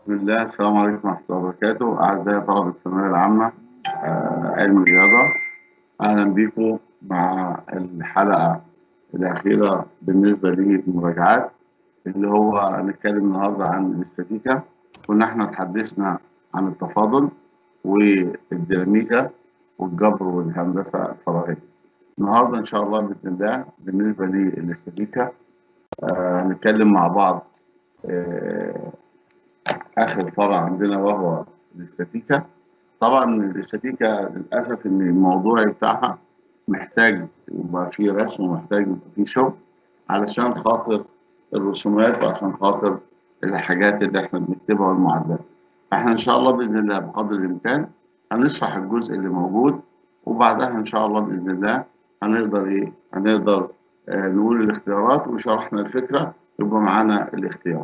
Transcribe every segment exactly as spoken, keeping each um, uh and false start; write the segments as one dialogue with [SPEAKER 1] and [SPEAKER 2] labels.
[SPEAKER 1] بسم الله، السلام عليكم ورحمة الله وبركاته. أعزائي طلبة الثانوية العامة، آه، علم الرياضة. أهلا بكم مع الحلقة الأخيرة بالنسبة للمراجعات، اللي هو هنتكلم النهاردة عن الاستاتيكا. كنا احنا تحدثنا عن التفاضل والديناميكا والجبر والهندسة الفراغية. النهاردة إن شاء الله بإذن الله بالنسبة للاستاتيكا آه، هنتكلم مع بعض آه، آخر فرع عندنا وهو الاستاتيكا. طبعا الاستاتيكا للأسف إن الموضوع بتاعها محتاج يبقى فيه رسم ومحتاج يبقى فيه شغل علشان خاطر الرسومات وعشان خاطر الحاجات اللي احنا بنكتبها والمعادلات. فاحنا إن شاء الله بإذن الله بقدر الإمكان هنشرح الجزء اللي موجود، وبعدها إن شاء الله بإذن الله هنقدر إيه؟ هنقدر آه نقول الاختيارات، وشرحنا الفكرة يبقى معانا الاختيار.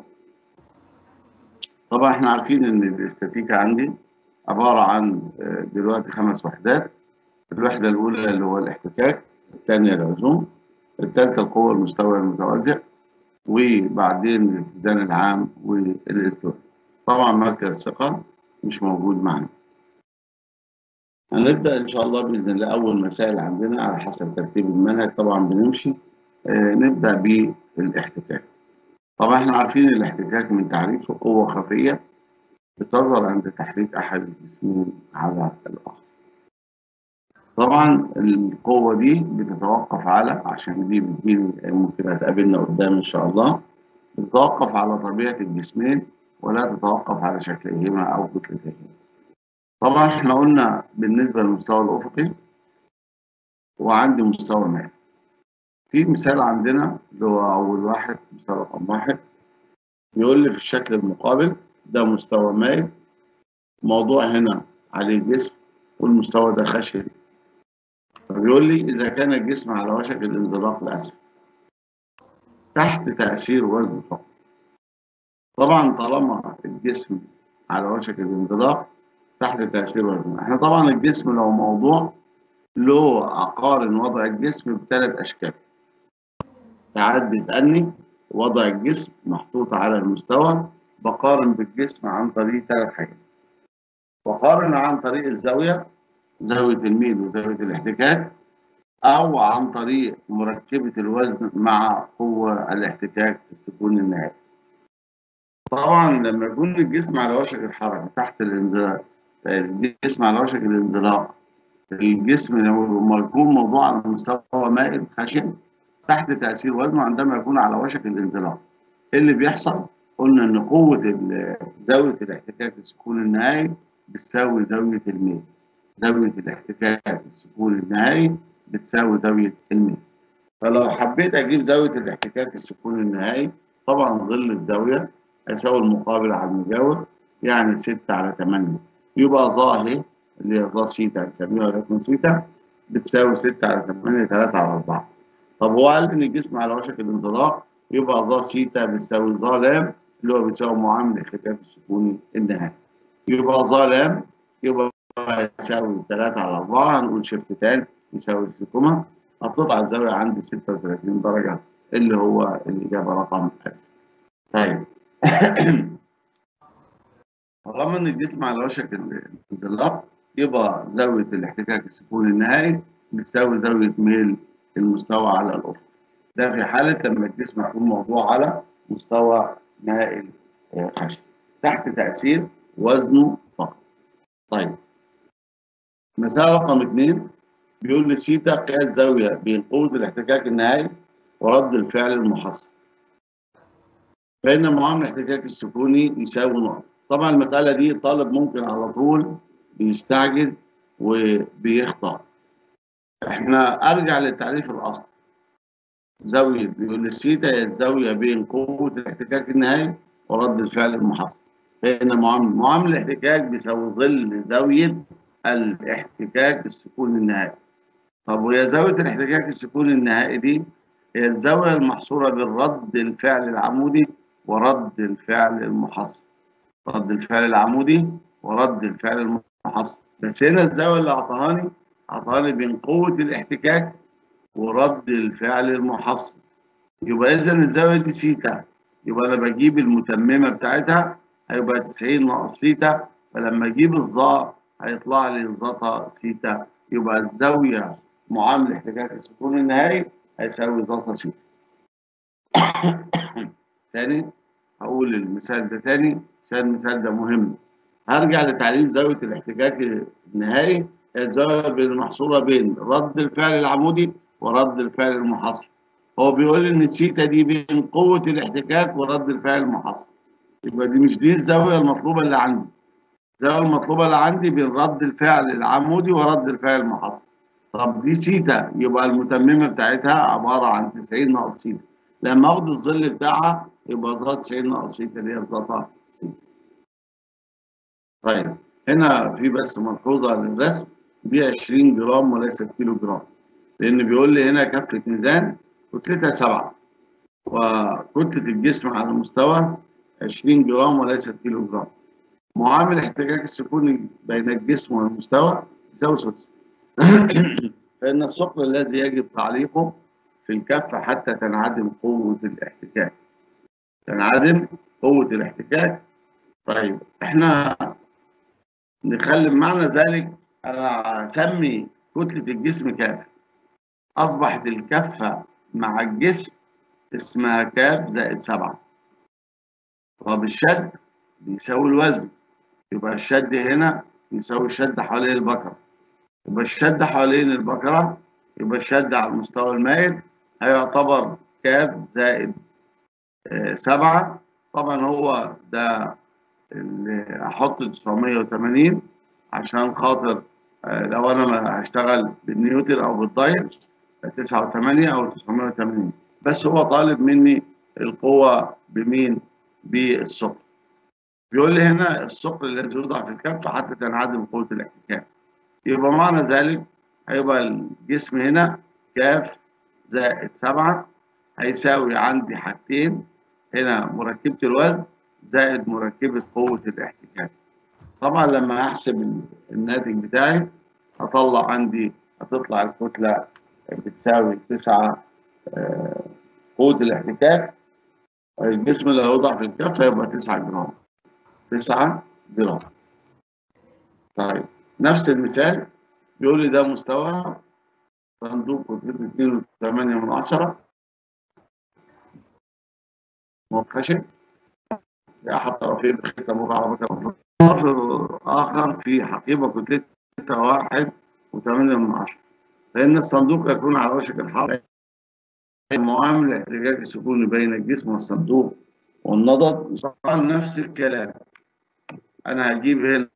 [SPEAKER 1] طبعا احنا عارفين ان الاستاتيكا عندي عبارة عن دلوقتي خمس وحدات. الوحدة الأولى اللي هو الاحتكاك، الثانية العزوم، الثالثة القوة المستوى المتوزع، وبعدين الاتزان العام والاستواء. طبعا مركز الثقل مش موجود معنا. هنبدأ إن شاء الله بإذن الله أول مسائل عندنا على حسب ترتيب المنهج. طبعا بنمشي آه نبدأ بالاحتكاك. طبعا احنا عارفين الاحتكاك من تعريفه قوة خفية بتظهر عند تحريك أحد الجسمين على الآخر. طبعا القوة دي بتتوقف على، عشان دي بتجيني ممكن هتقابلنا قدام إن شاء الله، بتتوقف على طبيعة الجسمين ولا تتوقف على شكلهما أو كتلتهما. طبعا احنا قلنا بالنسبة للمستوى الأفقي وعندي مستوى مائل. في مثال عندنا اللي هو أول واحد، مثال رقم واحد، بيقول لي في الشكل المقابل ده مستوى مائل، موضوع هنا عليه جسم والمستوى ده خشن. فبيقول لي إذا كان الجسم على وشك الانزلاق لأسفل تحت تأثير وزن فقط. طبعا طالما الجسم على وشك الانزلاق تحت تأثير وزن، احنا طبعا الجسم لو موضوع له أقارن وضع الجسم بثلاث أشكال. تعدي تأني وضع الجسم محطوط على المستوى، بقارن بالجسم عن طريق ثلاث حاجات. بقارن عن طريق الزاوية، زاوية الميل وزاوية الاحتكاك، أو عن طريق مركبة الوزن مع قوة الاحتكاك في السكون النهائي. طبعا لما يكون الجسم على وشك الحركة تحت الانزلاق، الجسم على وشك الانزلاق، الجسم لما يكون موضوع على مستوى مائل خشن تحت تأثير وزنه عندما يكون على وشك الانزلاق، إيه اللي بيحصل؟ قلنا إن قوة زاوية الاحتكاك السكون النهائي بتساوي زاوية الميل. زاوية الاحتكاك السكون النهائي بتساوي زاوية الميل. فلو حبيت أجيب زاوية الاحتكاك السكون النهائي، طبعا ظل الزاوية هيساوي المقابل على المجاور، يعني ستة على ثمانية، يبقى ظاهر اللي هي ظا سيتا هنسميها ولكن سيتا بتساوي ستة على ثمانية، ثلاثة على أربعة. طب هو قال إن الجسم على وشك الانزلاق، يبقى ظا سيتا بتساوي ظا لام اللي هو بيساوي معامل الاحتكاك السكوني النهائي. يبقى ظا لام يبقى يساوي ثلاثة على أربعة، هنقول شيفت تاني يساوي سيكوما، هتطلع الزاوية عندي ستة وثلاثين درجة اللي هو الإجابة رقم ألف. طيب طالما إن الجسم على وشك الانزلاق، يبقى زاوية الاحتكاك السكوني النهائي بتساوي زاوية ميل المستوى على الأفق. ده في حالة لما الجسم يكون موضوع على مستوى مائل خشن تحت تأثير وزنه فقط. طيب مثال رقم اثنين بيقول لي سيتا قياس زاوية بين قوة الاحتكاك النهائي ورد الفعل المحصل، فإن معامل الاحتكاك السكوني يساوي نقط. طبعا المسألة دي الطالب ممكن على طول بيستعجل وبيخطأ. احنا أرجع للتعريف الأصلي. زاوية بيقول لي سيتا هي الزاوية بين قوة الاحتكاك النهائي ورد الفعل المحصل، فإن معامل معامل الاحتكاك بيساوي ظل زاوية الاحتكاك السكوني النهائي. طب وهي زاوية الاحتكاك السكوني النهائي دي هي الزاوية المحصورة بين رد الفعل العمودي ورد الفعل المحصل. رد الفعل العمودي ورد الفعل المحصل، بس هنا الزاوية اللي أعطاهاني أعطاهاني بين قوة الاحتكاك ورد الفعل المحصل. يبقى إذا الزاوية دي سيتا، يبقى أنا بجيب المتممة بتاعتها هيبقى تسعين ناقص سيتا، فلما اجيب الظا هيطلع لي زتا سيتا، يبقى الزاويه معامل احتكاك السكون النهائي هيساوي زتا سيتا. تاني هقول المثال ده تاني عشان المثال ده مهم. هرجع لتعريف زاويه الاحتكاك النهائي. الزاويه المحصوره بين رد الفعل العمودي ورد الفعل المحصل. هو بيقول لي ان سيتا دي بين قوه الاحتكاك ورد الفعل المحصل، يبقى دي مش دي الزاويه المطلوبه اللي عندي. الزاويه المطلوبه اللي عندي بين رد الفعل العمودي ورد الفعل المحصل. طب دي سيتا، يبقى المتممه بتاعتها عباره عن تسعين ناقص سيتا. لما اخد الظل بتاعها يبقى ظا تسعين ناقص سيتا اللي هي زتا سيتا. طيب هنا في بس ملحوظه للرسم، دي عشرين جرام وليس كيلو جرام، لان بيقول لي هنا كفه ميزان كتلتها سبعة، وكتله الجسم على مستوى عشرين جرام وليس كيلو جرام. معامل احتكاك السكون بين الجسم والمستوى يساوي صفر. فإن الثقل الذي يجب تعليقه في الكفة حتى تنعدم قوة الاحتكاك. تنعدم قوة الاحتكاك. طيب احنا نخلي معنى ذلك انا اسمي كتلة الجسم كاف. اصبحت الكفة مع الجسم اسمها كاف زائد سبعة. طب الشد بيساوي الوزن، يبقى الشد هنا يساوي الشد حوالين البكرة. يبقى الشد حوالين البكرة، يبقى الشد على المستوى المائل هيعتبر كاف زائد آه سبعة. طبعا هو ده اللي هحط تسعمية وتمانين عشان خاطر آه لو انا هشتغل بالنيوتن او بالداير تسعة وتمانية او تسعمية وتمانين، بس هو طالب مني القوة بمين؟ بالثقل. بيقول لي هنا الثقل الذي يوضع في الكفة حتى تنعدم قوة الاحتكاك. يبقى معنى ذلك هيبقى الجسم هنا كاف زائد سبعة هيساوي عندي حاجتين، هنا مركبة الوزن زائد مركبة قوة الاحتكاك. طبعا لما احسب الناتج بتاعي هطلع عندي هتطلع الكتلة بتساوي تسعة آه قوة الاحتكاك. الجسم اللي هيوضع في الكفة يبقى تسعة جرام. تسعة جرام. طيب نفس المثال بيقول لي ده مستوى صندوق كتلته اتنين وتمانية من عشرة خشب أحد طرفين بخيطة مكعبة. طرف آخر في حقيبة كتلتها واحد وثمانية من عشرة، فإن الصندوق يكون على وشك الحرق. معامل احتكاك السكون بين الجسم والصندوق والنضد طبعا نفس الكلام. أنا هجيب هنا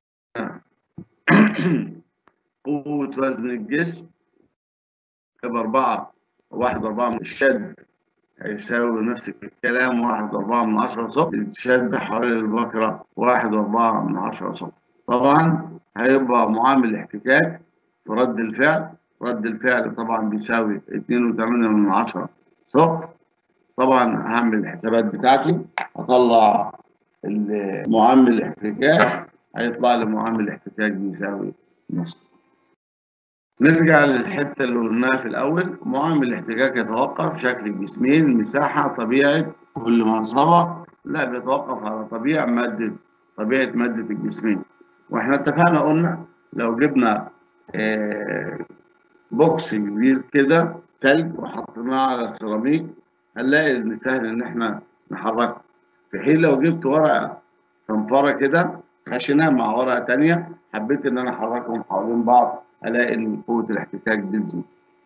[SPEAKER 1] قوة وزن الجسم يبقى أربعة واحد أربعة من الشد هيساوي نفس الكلام واحد أربعة من عشرة ثقب. الشد حوالين البكرة واحد أربعة من عشرة ثقب. طبعا هيبقى معامل احتكاك في رد الفعل. رد الفعل طبعا بيساوي اتنين وتمانية من عشرة ثقب. طبعا هعمل الحسابات بتاعتي هطلع معامل الاحتكاك، هيطلع لي معامل الاحتكاك بيساوي نص. نرجع للحته اللي قلناها في الاول. معامل الاحتكاك يتوقف شكل الجسمين، المساحه، طبيعه كل منصبه. لا، بيتوقف على طبيعه ماده طبيعه ماده الجسمين. واحنا اتفقنا قلنا لو جبنا آه بوكس كبير كده ثلج وحطيناه على السيراميك هنلاقي ان سهل ان احنا نحركه، في حين لو جبت ورقه صنفره كده خشنه مع ورقه ثانيه حبيت ان انا احركهم حوالين بعض الاقي ان قوه الاحتكاك بتزيد.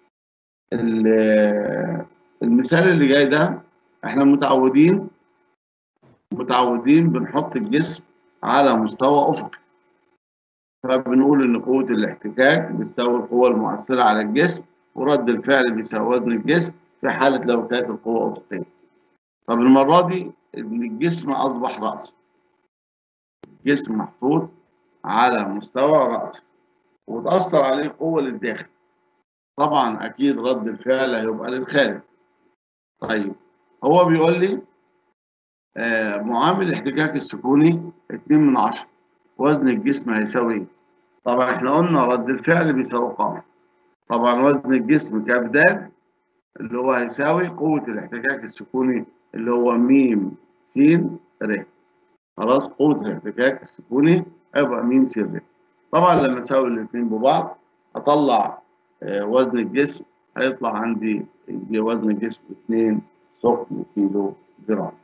[SPEAKER 1] المثال اللي جاي ده احنا متعودين متعودين بنحط الجسم على مستوى افقي، فبنقول ان قوه الاحتكاك بتساوي القوه المؤثره على الجسم ورد الفعل بيساوي وزن الجسم في حاله لو كانت القوه افقيه. طب المره دي ان الجسم اصبح راسي، الجسم محطوط على مستوى راسي وتأثر عليه قوة للداخل، طبعا أكيد رد الفعل هيبقى للخارج. طيب هو بيقول لي آه معامل الاحتكاك السكوني اتنين من عشرة، وزن الجسم هيساوي ايه؟ طبعا احنا قلنا رد الفعل بيساوي ق، طبعا وزن الجسم كاف د اللي هو هيساوي قوة الاحتكاك السكوني اللي هو م س ر. خلاص قوة الاحتكاك السكوني هيبقى ميم سي ر. طبعا لما اساوي الاثنين ببعض اطلع آه وزن الجسم، هيطلع عندي وزن الجسم اتنين ثقل كيلو جرام.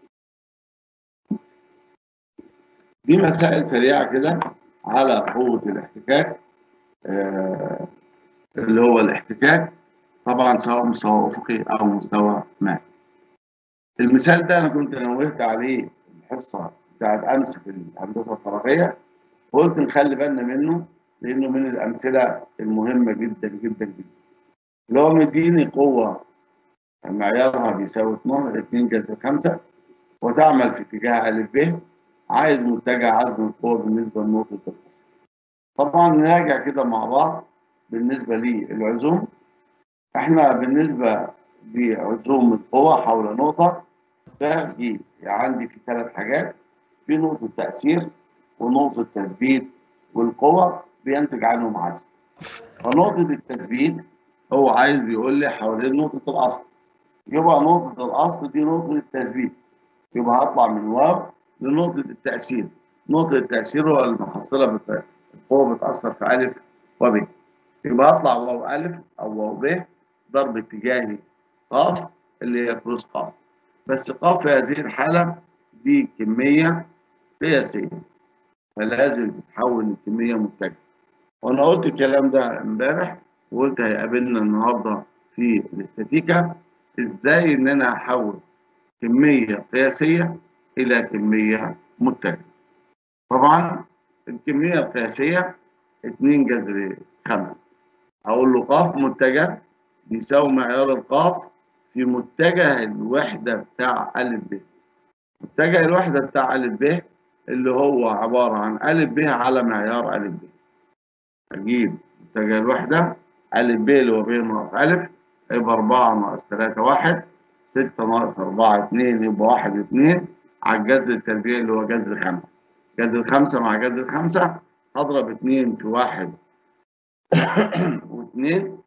[SPEAKER 1] دي مسائل سريعة كده على قوة الاحتكاك، آه اللي هو الاحتكاك طبعا سواء مستوى افقي او مستوى مائي. المثال ده انا كنت نوهت عليه الحصه بتاعت امس في الهندسه الفراغيه، وقلت نخلي بالنا منه لانه من الامثله المهمه جدا جدا جدا. اللي هو مديني قوه معيارها بيساوي اتنين جذر خمسة وتعمل في اتجاه ا ب، عايز متجه عزم القوه بالنسبه لنقطه الفصل. طبعا نراجع كده مع بعض. بالنسبه للعزوم، احنا بالنسبه لعزوم القوه حول نقطه فدي عندي في ثلاث حاجات: في نقطة تأثير ونقطة تثبيت والقوة بينتج عنهم عزم. فنقطة التثبيت هو عايز بيقول لي حوالين نقطة الأصل، يبقى نقطة الأصل دي نقطة التثبيت، يبقى هطلع من واو لنقطة التأثير. نقطة التأثير هو المحصلة بت... القوة بتأثر في ألف وب، يبقى هطلع واو ألف أو واو ب ضرب اتجاهي ق اللي هي كروس ق. بس ق في هذه الحالة دي كمية قياسية، فلازم تتحول لكمية متجهة. وأنا قلت الكلام ده امبارح وقلت هيقابلنا النهاردة في الاستاتيكا إزاي إن أنا أحول كمية قياسية إلى كمية متجهة. طبعا الكمية القياسية اتنين جذر خمسة، هقول له ق متجه بيساوي معيار القاف في متجه الوحدة بتاع أ ب. متجه الوحدة بتاع أ ب اللي هو عبارة عن أ ب على معيار أ ب. أجيب متجه الوحدة أ ب اللي هو ب ناقص أ، يبقى أربعة ناقص تلاتة واحد، ستة ناقص أربعة اتنين، يبقى واحد اتنين على الجذر التربيعي اللي هو جذر خمسة. جذر خمسة مع جذر خمسة هضرب اتنين في واحد واتنين.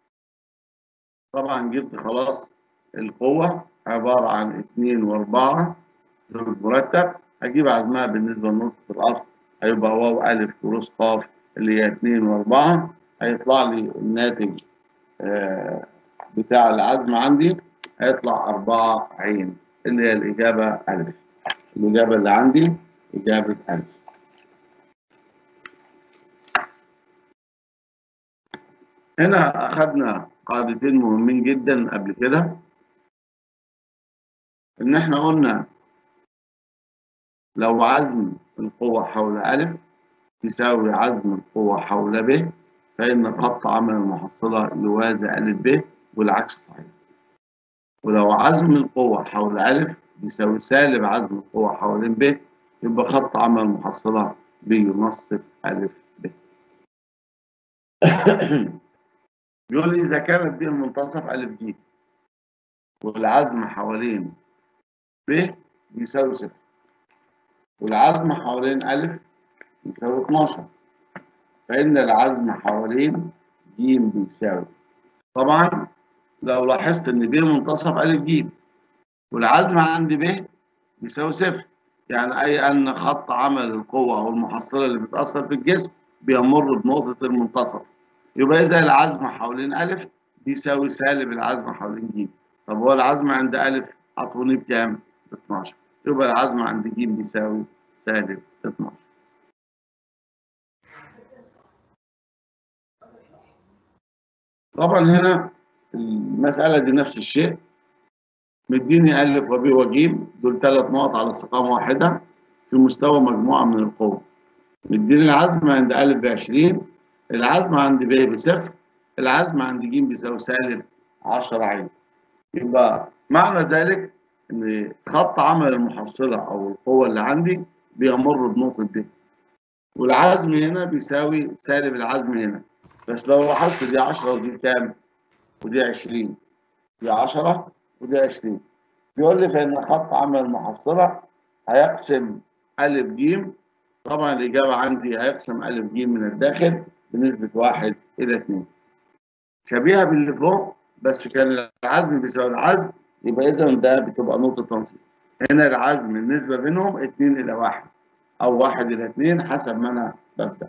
[SPEAKER 1] طبعا جبت خلاص القوة عبارة عن اتنين واربعة مرتب. هجيب عزمها بالنسبة لنقطة الأصل هيبقى واو ألف كروس ق اللي هي اتنين واربعة، هيطلع لي الناتج آه بتاع العزم عندي هيطلع أربعة عين اللي هي الإجابة ألف. الإجابة اللي عندي إجابة ألف. هنا أخذنا قاعدتين مهمين جدا قبل كده، إن إحنا قلنا لو عزم القوة حول أ يساوي عزم القوة حول ب فإن خط عمل المحصلة يوازي أ ب، والعكس صحيح. ولو عزم القوة حول أ يساوي سالب عزم القوة حول ب يبقى خط عمل المحصلة بينصف أ ب. بيقول لي إذا كانت ب المنتصف أ ج والعزم حوالين ب بيساوي صفر والعزم حوالين أ يساوي اتناشر، فإن العزم حوالين ج بيساوي. طبعا لو لاحظت إن ب منتصف أ ج والعزم عند ب بيساوي صفر، يعني أي أن خط عمل القوة أو المحصلة اللي بتأثر في الجسم بيمر بنقطة المنتصف، يبقى إذا العزم حوالين أ بيساوي سالب العزم حوالين ج. طب هو العزم عند أ عطوني بكام؟ ب اتناشر، يبقى العزم عند ج بيساوي سالب اتناشر. طبعا هنا المسألة دي نفس الشيء، مديني أ وب وج دول ثلاث نقط على استقامة واحدة في مستوى مجموعة من القوة. مديني العزم عند أ ب عشرين، العزم عند ب بصفر، العزم عند ج بيساوي سالب عشرة عين. يبقى معنى ذلك إن خط عمل المحصلة أو القوة اللي عندي بيمر بنقطة ب، والعزم هنا بيساوي سالب العزم هنا. بس لو لاحظت دي عشرة ودي كام؟ ودي عشرين، دي عشرة ودي عشرين. بيقول لي فإن خط عمل المحصلة هيقسم أ ج. طبعا الإجابة عندي هيقسم أ ج من الداخل بنسبة واحد إلى اتنين، شبيهة باللي فوق، بس كان العزم بيساوي العزم، يبقى إذا ده بتبقى نقطة تنصيب. هنا العزم النسبة بينهم اتنين إلى واحد أو واحد إلى اتنين حسب ما أنا ببدأ.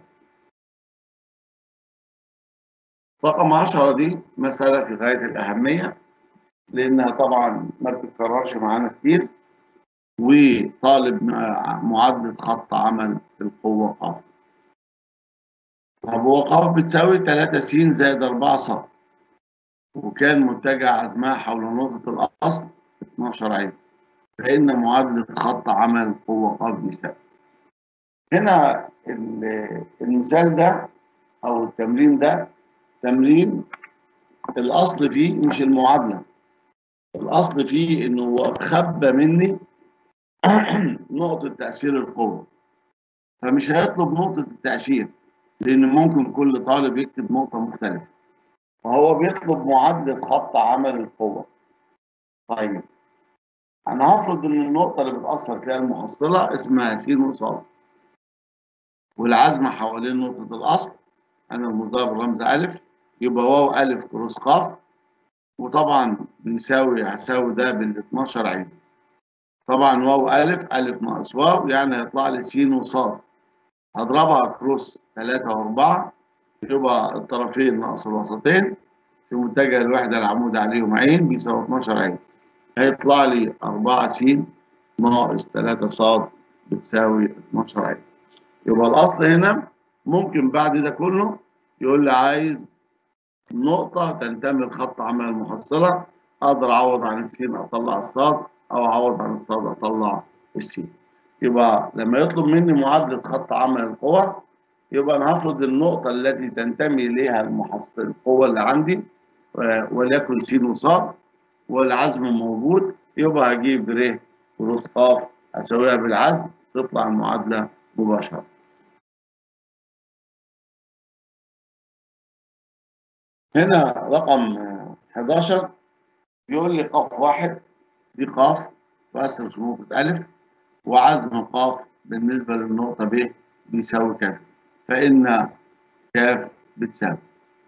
[SPEAKER 1] رقم عشرة دي مسألة في غاية الأهمية، لأنها طبعا ما بتتكررش معانا كتير، وطالب معادلة خط عمل القوة ق. طب هو ق بتساوي تلاتة س زائد أربعة ص، وكان متجه عزمها حول نقطة الأصل اتناشر عين، فإن معادلة خط عمل القوة ق بيساوي. هنا المثال ده أو التمرين ده تمرين الأصل فيه مش المعادلة، الأصل فيه إنه هو خبى مني نقطة تأثير القوة، فمش هيطلب نقطة التأثير لأن ممكن كل طالب يكتب نقطة مختلفة، فهو بيطلب معادلة خط عمل القوة. طيب أنا هفرض إن النقطة اللي بتأثر فيها المحصلة اسمها س وص، والعزم حوالين نقطة الأصل أنا المضاف برمز ألف، يبقى واو ألف كروس ق، وطبعا بيساوي هساوي ده بال اتناشر عين. طبعا واو ألف ألف ناقص واو يعني هيطلع لي س وص، هضربها كروس تلاتة وأربعة يبقى الطرفين ناقص الوسطين في متجه الوحدة العمود عليهم عين بيساوي اتناشر عين، هيطلع لي أربعة س ناقص تلاتة ص بتساوي اتناشر عين. يبقى الأصل هنا ممكن بعد ده كله يقول لي عايز نقطة تنتمي لخط عمل المحصلة، أقدر أعوض عن السين أطلع الصاد أو أعوض عن الصاد أطلع السين. يبقى لما يطلب مني معادلة خط عمل القوى يبقى أنا هفرض النقطة التي تنتمي إليها المحصلة القوة اللي عندي وليكن س وصاد، والعزم موجود، يبقى هجيب ر كروس ق أساويها بالعزم تطلع المعادلة مباشرة. هنا رقم حداشر بيقول لي ق واحد دي ق بأثر في نقطة ألف، وعزم ق بالنسبة للنقطة ب بيساوي كذا، فإن ك بتساوي.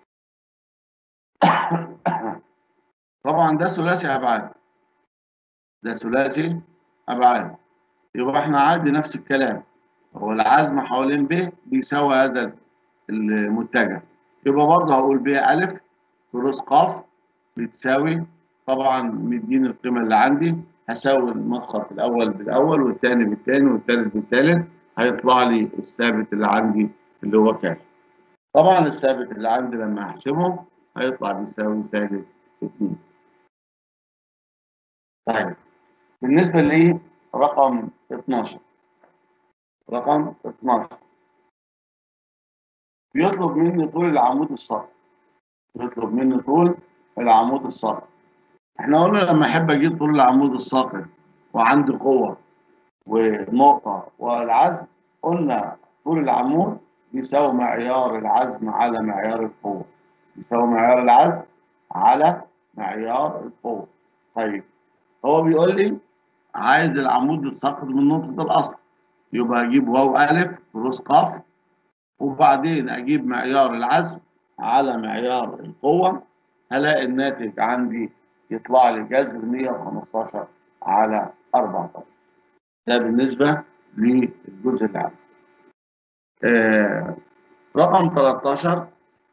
[SPEAKER 1] طبعا ده ثلاثي أبعاد، ده ثلاثي أبعاد، يبقى إحنا عادي نفس الكلام، هو العزم حوالين ب بيساوي هذا المتجه، يبقى برضه هقول ب ألف كروس ق بتساوي، طبعا مديني القيمة اللي عندي هساوي المسقط الأول بالأول والثاني بالثاني والثالث بالثالث، هيطلع لي الثابت اللي عندي اللي هو كام. طبعا الثابت اللي عندي لما أحسبه هيطلع بيساوي سالب اتنين. طيب بالنسبة لي رقم اتناشر، رقم اتناشر بيطلب مني طول العمود السطحي، بيطلب مني طول العمود السطحي. احنا قلنا لما احب اجيب طول العمود الساقط وعندي قوة ونقطة والعزم، قلنا طول العمود بيساوي معيار العزم على معيار القوة، بيساوي معيار العزم على معيار القوة. طيب هو بيقول لي عايز العمود الساقط من نقطة الأصل، يبقى أجيب واو ألف كروس ق، وبعدين أجيب معيار العزم على معيار القوة، هلاقي الناتج عندي يطلع لي جذر مية وخمستاشر على أربعتاشر. ده بالنسبة للجزء العام. آه رقم تلتاشر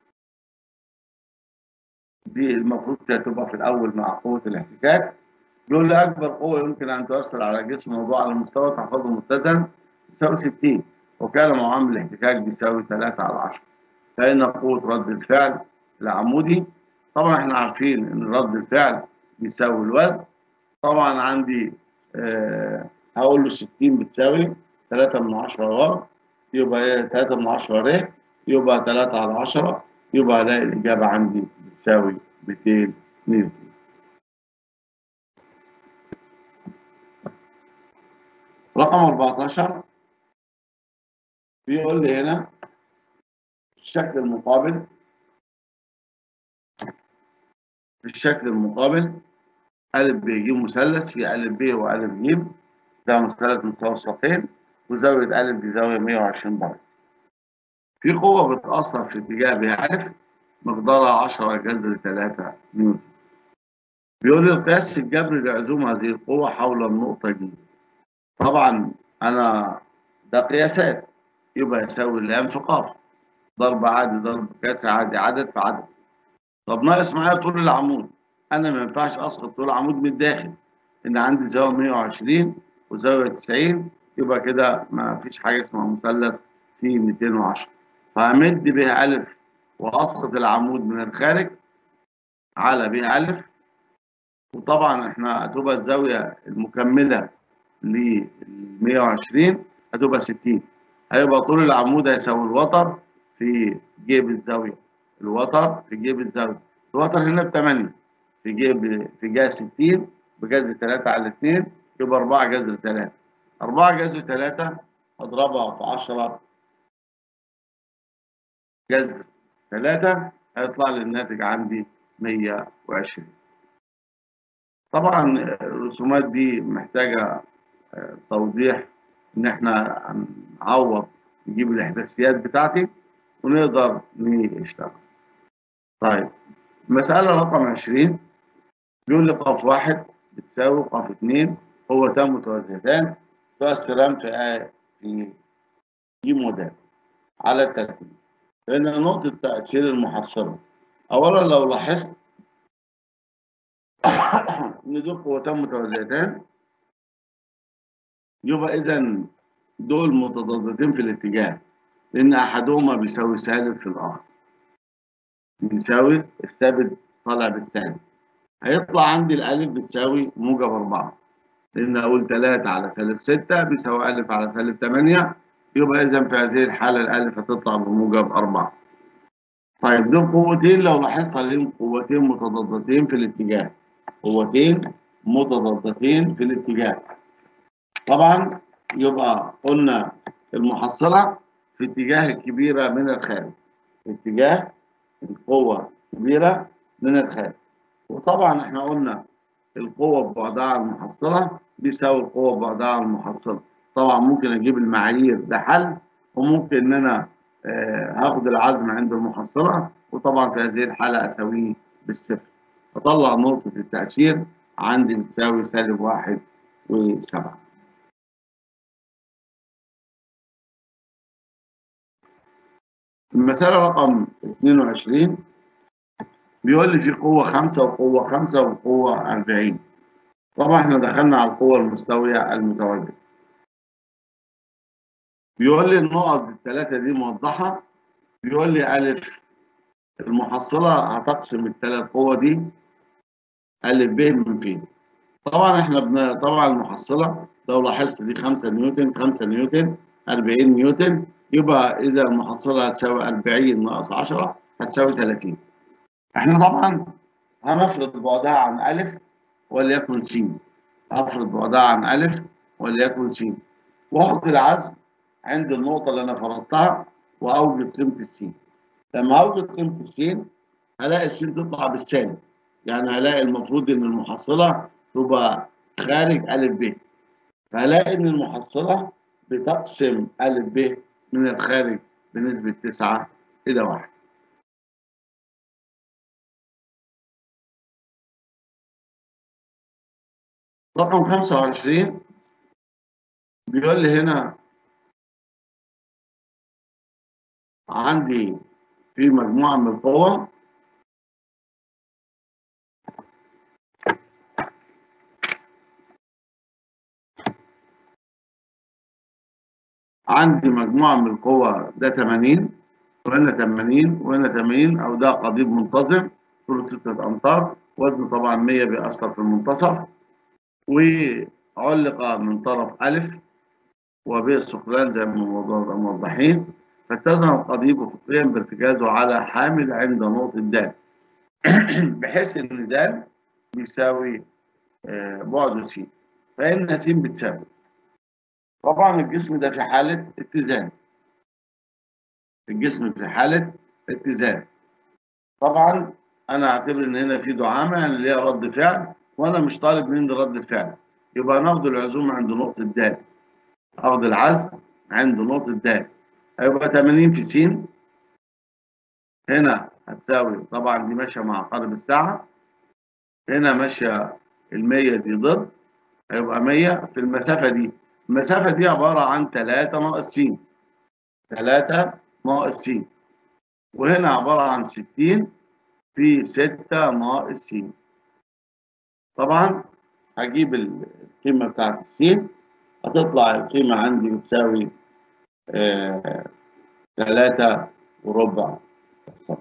[SPEAKER 1] دي المفروض تبقى في الأول مع قوة الاحتكاك، بيقول لي أكبر قوة يمكن أن تؤثر على جسم موضوع على مستوى تحفظه متزن تساوي ستين، وكان معامل الاحتكاك بيساوي تلاتة على عشرة، فإن قوة رد الفعل العمودي، طبعا احنا عارفين إن رد الفعل بيساوي الوزن، طبعا عندي آه هقول له ستين بتساوي تلاتة من عشرة واط، يبقى هي تلاتة من عشرة ر، يبقى تلاتة على عشرة، يبقى هلاقي الإجابة عندي بتساوي ميتين نيوتن. رقم أربعتاشر بيقول لي هنا الشكل المقابل، في الشكل المقابل أ ب ج مثلث في أ ب وأ ج، ده مثلث مستوى الساقين وزاوية أ دي زاوية مية وعشرين درجة. في قوة بتأثر في اتجاه ب أ مقدارها عشرة جذر تلاتة نيوتن. بيقول لي القياس الجبري لعزوم هذه القوة حول النقطة ج، طبعا انا ده قياسات، يبقى يساوي اللام في قاف، ضرب عادي ضرب كسر عادي عدد في عدد. طب ناقص معايا طول العمود، انا ما ينفعش اسقط طول العمود من الداخل، ان عندي زاويه مية وعشرين وزاويه تسعين، يبقى كده ما فيش حاجه اسمها مثلث في مئتين وعشرة، فهمد بها الف واسقط العمود من الخارج على بها الف. وطبعا احنا هتبقى الزاويه المكمله ل مية وعشرين هتبقى ستين، هيبقى طول العمود هيساوي الوتر في جيب الزاويه، الوتر في جيب الزاويه، الوتر هنا ب ثمانية، في جيب في جهه ستين بجذر ثلاثة على اثنين، يبقى أربعة جذر ثلاثة، أربعة جذر ثلاثة اضربها في عشرة جذر ثلاثة، هيطلع لي الناتج عندي مية وعشرين. طبعا الرسومات دي محتاجه توضيح، ان احنا نعوض نجيب الاحداثيات بتاعتي ونقدر نشتغل. طيب مسألة رقم عشرين بيقول لي قاف واحد بتساوي قاف اتنين قوتان متوازيتان تؤثران في آه في ج ودال على الترتيب، لأن نقطة تأثير المحصلة. أولا لو لاحظت إن دول قوتان متوازيتان، يبقى إذا دول متضادتين في الاتجاه، لأن أحدهما بيساوي سالب في الآخر، بيساوي الثابت طالع بالسالب، هيطلع عندي الألف بتساوي موجب أربعة، لأن أقول تلاتة على سالب ستة بيساوي ألف على سالب تمانية، يبقى إذا في هذه الحالة الألف هتطلع بموجب أربعة. طيب دول قوتين لو لاحظت عليهم قوتين متضادتين في الاتجاه، قوتين متضادتين في الاتجاه. طبعا يبقى قلنا المحصلة في اتجاه الكبيرة من الخارج، في اتجاه القوة كبيرة من الخارج. وطبعا احنا قلنا القوة ببعدها على المحصلة بيساوي القوة ببعدها على المحصلة. طبعا ممكن اجيب المعايير ده حل، وممكن ان انا آه هاخد العزم عند المحصلة، وطبعا في هذه الحالة اساويه بالصفر، اطلع نقطة التأثير عندي بتساوي سالب واحد وسبعة. المسألة رقم اتنين وعشرين بيقول لي في قوة خمسة وقوة خمسة وقوة أربعين. طبعا احنا دخلنا على القوة المستوية المتوازية. بيقول لي النقط الثلاثة دي موضحة، بيقول لي ألف المحصلة هتقسم الثلاث قوة دي ألف ب من فين؟ طبعا احنا بن... طبعا المحصلة لو لاحظت دي خمسة نيوتن خمسة نيوتن أربعين نيوتن، يبقى إذا المحصلة هتساوي أربعين ناقص عشرة هتساوي ثلاثين. احنا طبعا هنفرض بعدها عن ألف وليكن س، افرض بعدها عن ألف وليكن س، واخد العزم عند النقطة اللي أنا فرضتها وأوجد قيمة السين. لما أوجد قيمة السين هلاقي السين تطلع بالسالب، يعني هلاقي المفروض إن المحصلة تبقى خارج ألف ب، فهلاقي إن المحصلة بتقسم ألف ب من الخارج بنسبة تسعة إلى واحد. رقم خمسة وعشرين بيقول لي هنا عندي في مجموعة من القوى عندي مجموعة من القوى، ده ثمانين وهنا ثمانين وهنا ثمانين، أو ده قضيب منتظم طوله ستة أمتار، وزنه طبعا مية بيأثر في المنتصف، وعلق من طرف ألف وبئر الثقلان زي ما موضحين، فاتزن القضيب افقيا بارتكازه على حامل عند نقطة د، بحيث إن د بيساوي بعد س، فإن س بتساوي طبعا الجسم ده في حالة اتزان، الجسم في حالة اتزان. طبعا انا اعتبر ان هنا في دعامه يعني اللي هي رد فعل، وانا مش طالب مني رد الفعل، يبقى ناخد العزوم عند نقطه د، اخد العزم عند نقطه د، هيبقى ثمانين في س، هنا هتساوي طبعا دي ماشيه مع عقارب الساعه، هنا ماشيه ال مية دي ضد، هيبقى مية في المسافه دي، المسافة دي عبارة عن تلاتة ناقص س، تلاتة ناقص س، وهنا عبارة عن ستين في ستة ناقص س. طبعا هجيب القيمة بتاعت الس، هتطلع القيمة عندي بتساوي آه تلاتة وربع سم.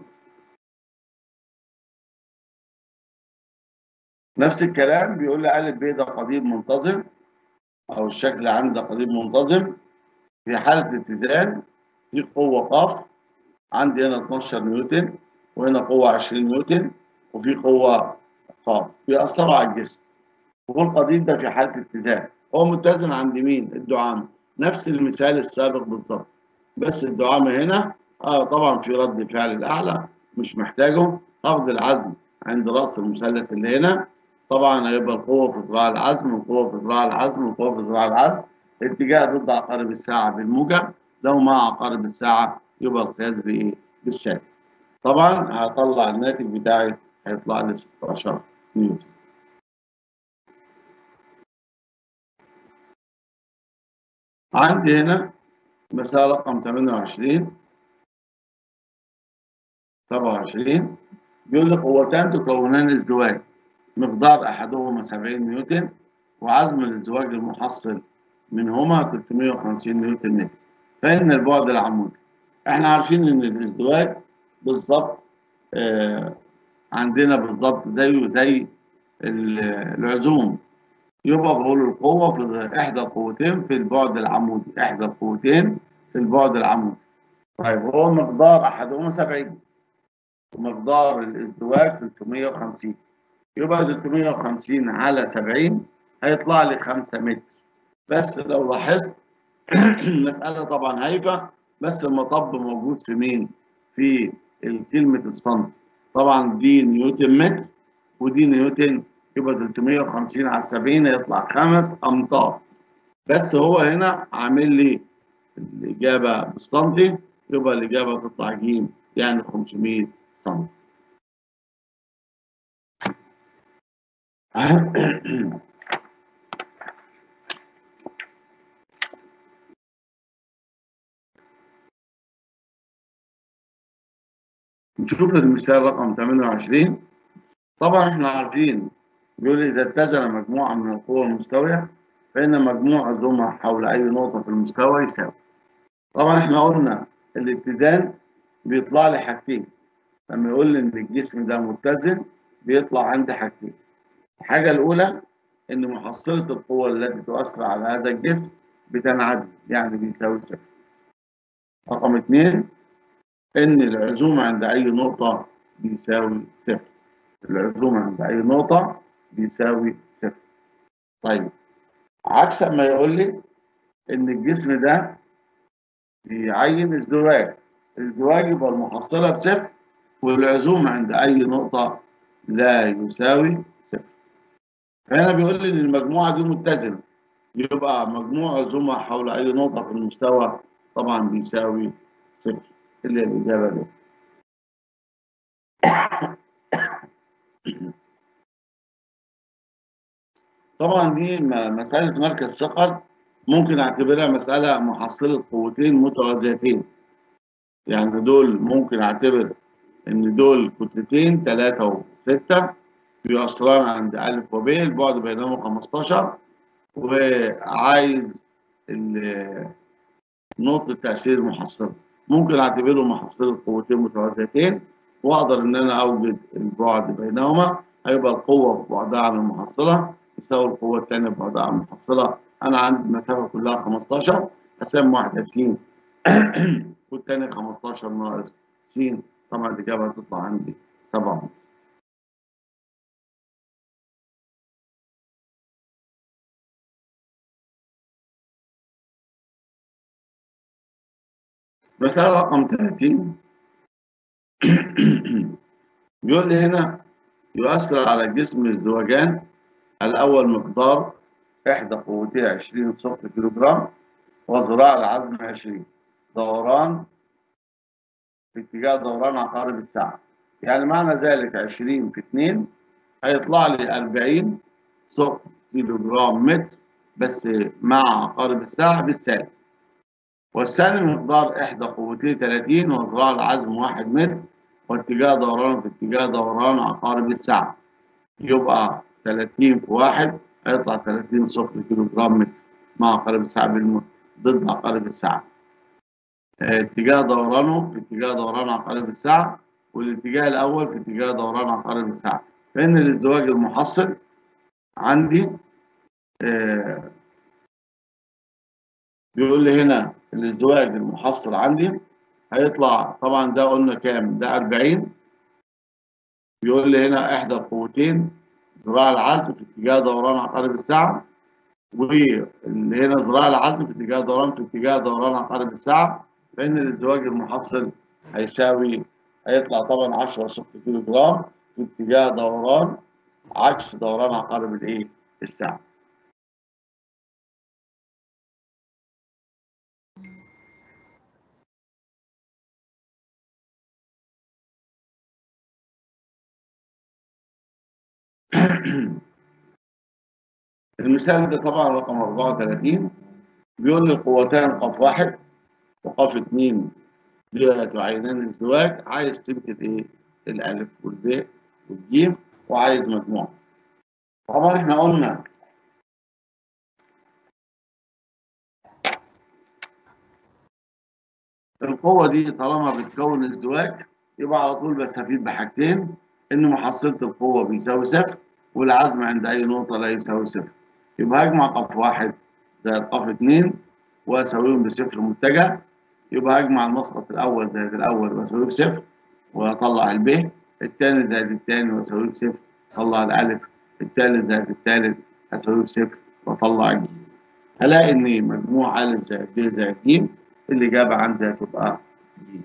[SPEAKER 1] نفس الكلام بيقول لي أ ب ده قضيب منتظم، أو الشكل عندي ده قضيب منتظم في حالة اتزان في قوة ق، عندي هنا اتناشر نيوتن وهنا قوة عشرين نيوتن وفي قوة ق بيأثروا على الجسم، والقضيب ده في حالة اتزان هو متزن عند مين؟ الدعامة، نفس المثال السابق بالظبط، بس الدعامة هنا اه طبعا في رد فعل الأعلى مش محتاجه، هاخد العزم عند رأس المثلث اللي هنا، طبعا هيبقى القوة في ذراع العزم والقوة في ذراع العزم والقوة في ذراع العزم، اتجاه ضد عقارب الساعة بالموجب، لو مع عقارب الساعة يبقى القياس بإيه؟ بالسالب. طبعا هطلع الناتج بتاعي هيطلع لي ستاشر نيوتن. عندي هنا مسألة رقم تمانية وعشرين سبعة وعشرين، بيقول لك قوتان تكونان ازدواج مقدار احدهما سبعين نيوتن وعزم الازدواج المحصل منهما تلتمية وخمسين نيوتن متر، فإن البعد العمودي. احنا عارفين ان الازدواج بالظبط آه عندنا بالظبط زيه زي العزوم، يبقى بقول القوة في إحدى القوتين في البعد العمودي، إحدى القوتين في البعد العمودي. طيب هو مقدار أحدهما سبعين ومقدار الازدواج تلتمية وخمسين، يبقى تلتمية وخمسين على سبعين هيطلع لي خمسة متر. بس لو لاحظت المسألة طبعا هايفة، بس المطب موجود في مين؟ في كلمة السنتي، طبعا دي نيوتن متر ودي نيوتن، يبقى تلتمية وخمسين على سبعين هيطلع خمس أمتار، بس هو هنا عامل لي الإجابة بالسنتي، يبقى الإجابة تطلع ج يعني خمسمية سم. نشوف المثال رقم تمانية وعشرين. طبعا احنا عارفين بيقول لي اذا اتزن مجموعه من القوى المستويه فان مجموع عزومها حول اي نقطه في المستوى يساوي. طبعا احنا قلنا الاتزان بيطلع لي حاجتين، لما يقول لي ان الجسم ده متزن بيطلع عندي حاجتين، الحاجه الاولى ان محصله القوى التي تؤثر على هذا الجسم بتنعدم يعني بيساوي صفر. رقم اثنين ان العزوم عند اي نقطه بيساوي صفر، العزوم عند اي نقطه بيساوي صفر. طيب عكس ما يقول لي ان الجسم ده بيعين ازدواج، ازدواج يبقى المحصله بصفر والعزوم عند اي نقطه لا يساوي صفر. فهنا بيقول لي ان المجموعه دي متزنه، يبقى مجموع عزومها حول اي نقطه في المستوى طبعا بيساوي صفر، اللي هي الاجابه دي. طبعا دي مساله مركز ثقل، ممكن اعتبرها مساله محصله قوتين متوازيتين، يعني دول ممكن اعتبر ان دول كتلتين تلاتة وستة بيؤثران عند أ وب، البعد بينهما خمستاشر، وعايز نقطة تأثير المحصلة، ممكن اعتبره محصلة قوتين متوازيتين واقدر ان انا اوجد البعد بينهما، هيبقى القوة في بعدها عن المحصلة تساوي القوة الثانية في بعدها عن المحصلة. انا عندي المسافة كلها خمستاشر، هسمي واحدة س والثانية خمستاشر ناقص س، طبعا الإجابة هتطلع عندي سبعة. مسألة رقم ثلاثين بيقول لي هنا يؤثر على الجسم الازدواجان، الأول مقدار إحدى قوتي عشرين سقط كيلو جرام وذراع العزم عشرين، دوران في اتجاه دوران عقارب الساعة، يعني معنى ذلك عشرين في اتنين هيطلع لي أربعين سقط كيلو جرام متر بس مع عقارب الساعة بالسالب. والسالب مقدار إحدى قوتي ثلاثين وذراع العزم واحد متر، واتجاه دورانه في اتجاه دوران عقارب الساعة. يبقى ثلاثين في واحد هيطلع ثلاثين صفر كيلو جرام متر مع عقارب الساعة بالم... ضد عقارب الساعة. اه اتجاه دورانه في اتجاه دوران عقارب الساعة، والاتجاه الأول في اتجاه دوران عقارب الساعة. فإن الازدواج المحصل عندي اه بيقول لي هنا الازدواج المحصل عندي هيطلع طبعا ده قلنا كام؟ ده أربعين. بيقول لي هنا إحدى القوتين ذراع العزم في اتجاه دوران عقارب الساعة، واللي هنا ذراع العزم في اتجاه دوران في اتجاه دوران عقارب الساعة. فإن الازدواج المحصل هيساوي هيطلع طبعا عشرة صفر كيلو جرام في اتجاه دوران عكس دوران عقارب الايه؟ الساعة. المثال ده طبعا رقم أربعة وثلاثين. بيقول لي القوتان قاف واحد وقاف اثنين تعينان الازدواج. عايز قيمة الايه؟ الألف والباء والجيم، وعايز مجموعة. طبعا احنا قلنا القوة دي طالما بتكون ازدواج يبقى على طول بستفيد بحاجتين: إن محصلة القوة بيساوي صفر، والعزم عند أي نقطة لا يساوي صفر. يبقى هجمع قاف واحد زائد قاف اتنين وأساويهم بصفر متجه. يبقى هجمع المسقط الأول زائد الأول وأساويه بصفر وأطلع الب، الثاني زائد الثاني وأساويه بصفر أطلع الألف، الثالث زائد الثالث أساويه بصفر وأطلع الج. هلاقي إن مجموع أ زائد ب زائد ج الإجابة عندي هتبقى ج.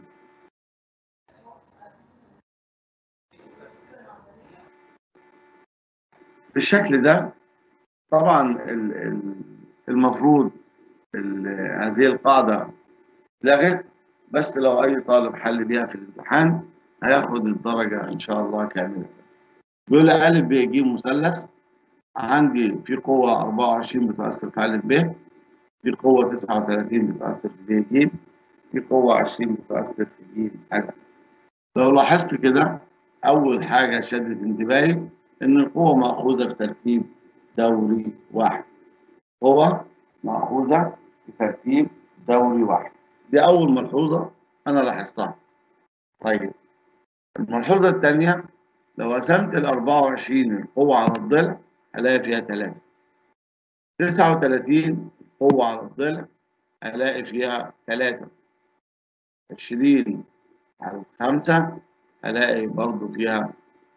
[SPEAKER 1] بالشكل ده طبعا المفروض هذه القاعدة اتلغت، بس لو أي طالب حل بيها في الامتحان هياخد الدرجة إن شاء الله كاملة. بيقول لي أ ب ج مثلث. عندي في قوة أربعة وعشرين بتؤثر في أ ب، في قوة تسعة وثلاثين بتؤثر في ب ج، في قوة عشرين بتؤثر في ج أ. لو لاحظت كده أول حاجة شدت انتباهي إن القوة مأخوذة بترتيب دوري واحد. قوة مأخوذة بترتيب دوري واحد، دي أول ملحوظة أنا لاحظتها. طيب الملحوظة الثانية، لو قسمت ال أربعة وعشرين القوة على الضلع هلاقي فيها ثلاثة. تسعة وثلاثين القوة على الضلع هلاقي فيها ثلاثة. عشرين على خمسة هلاقي برضو فيها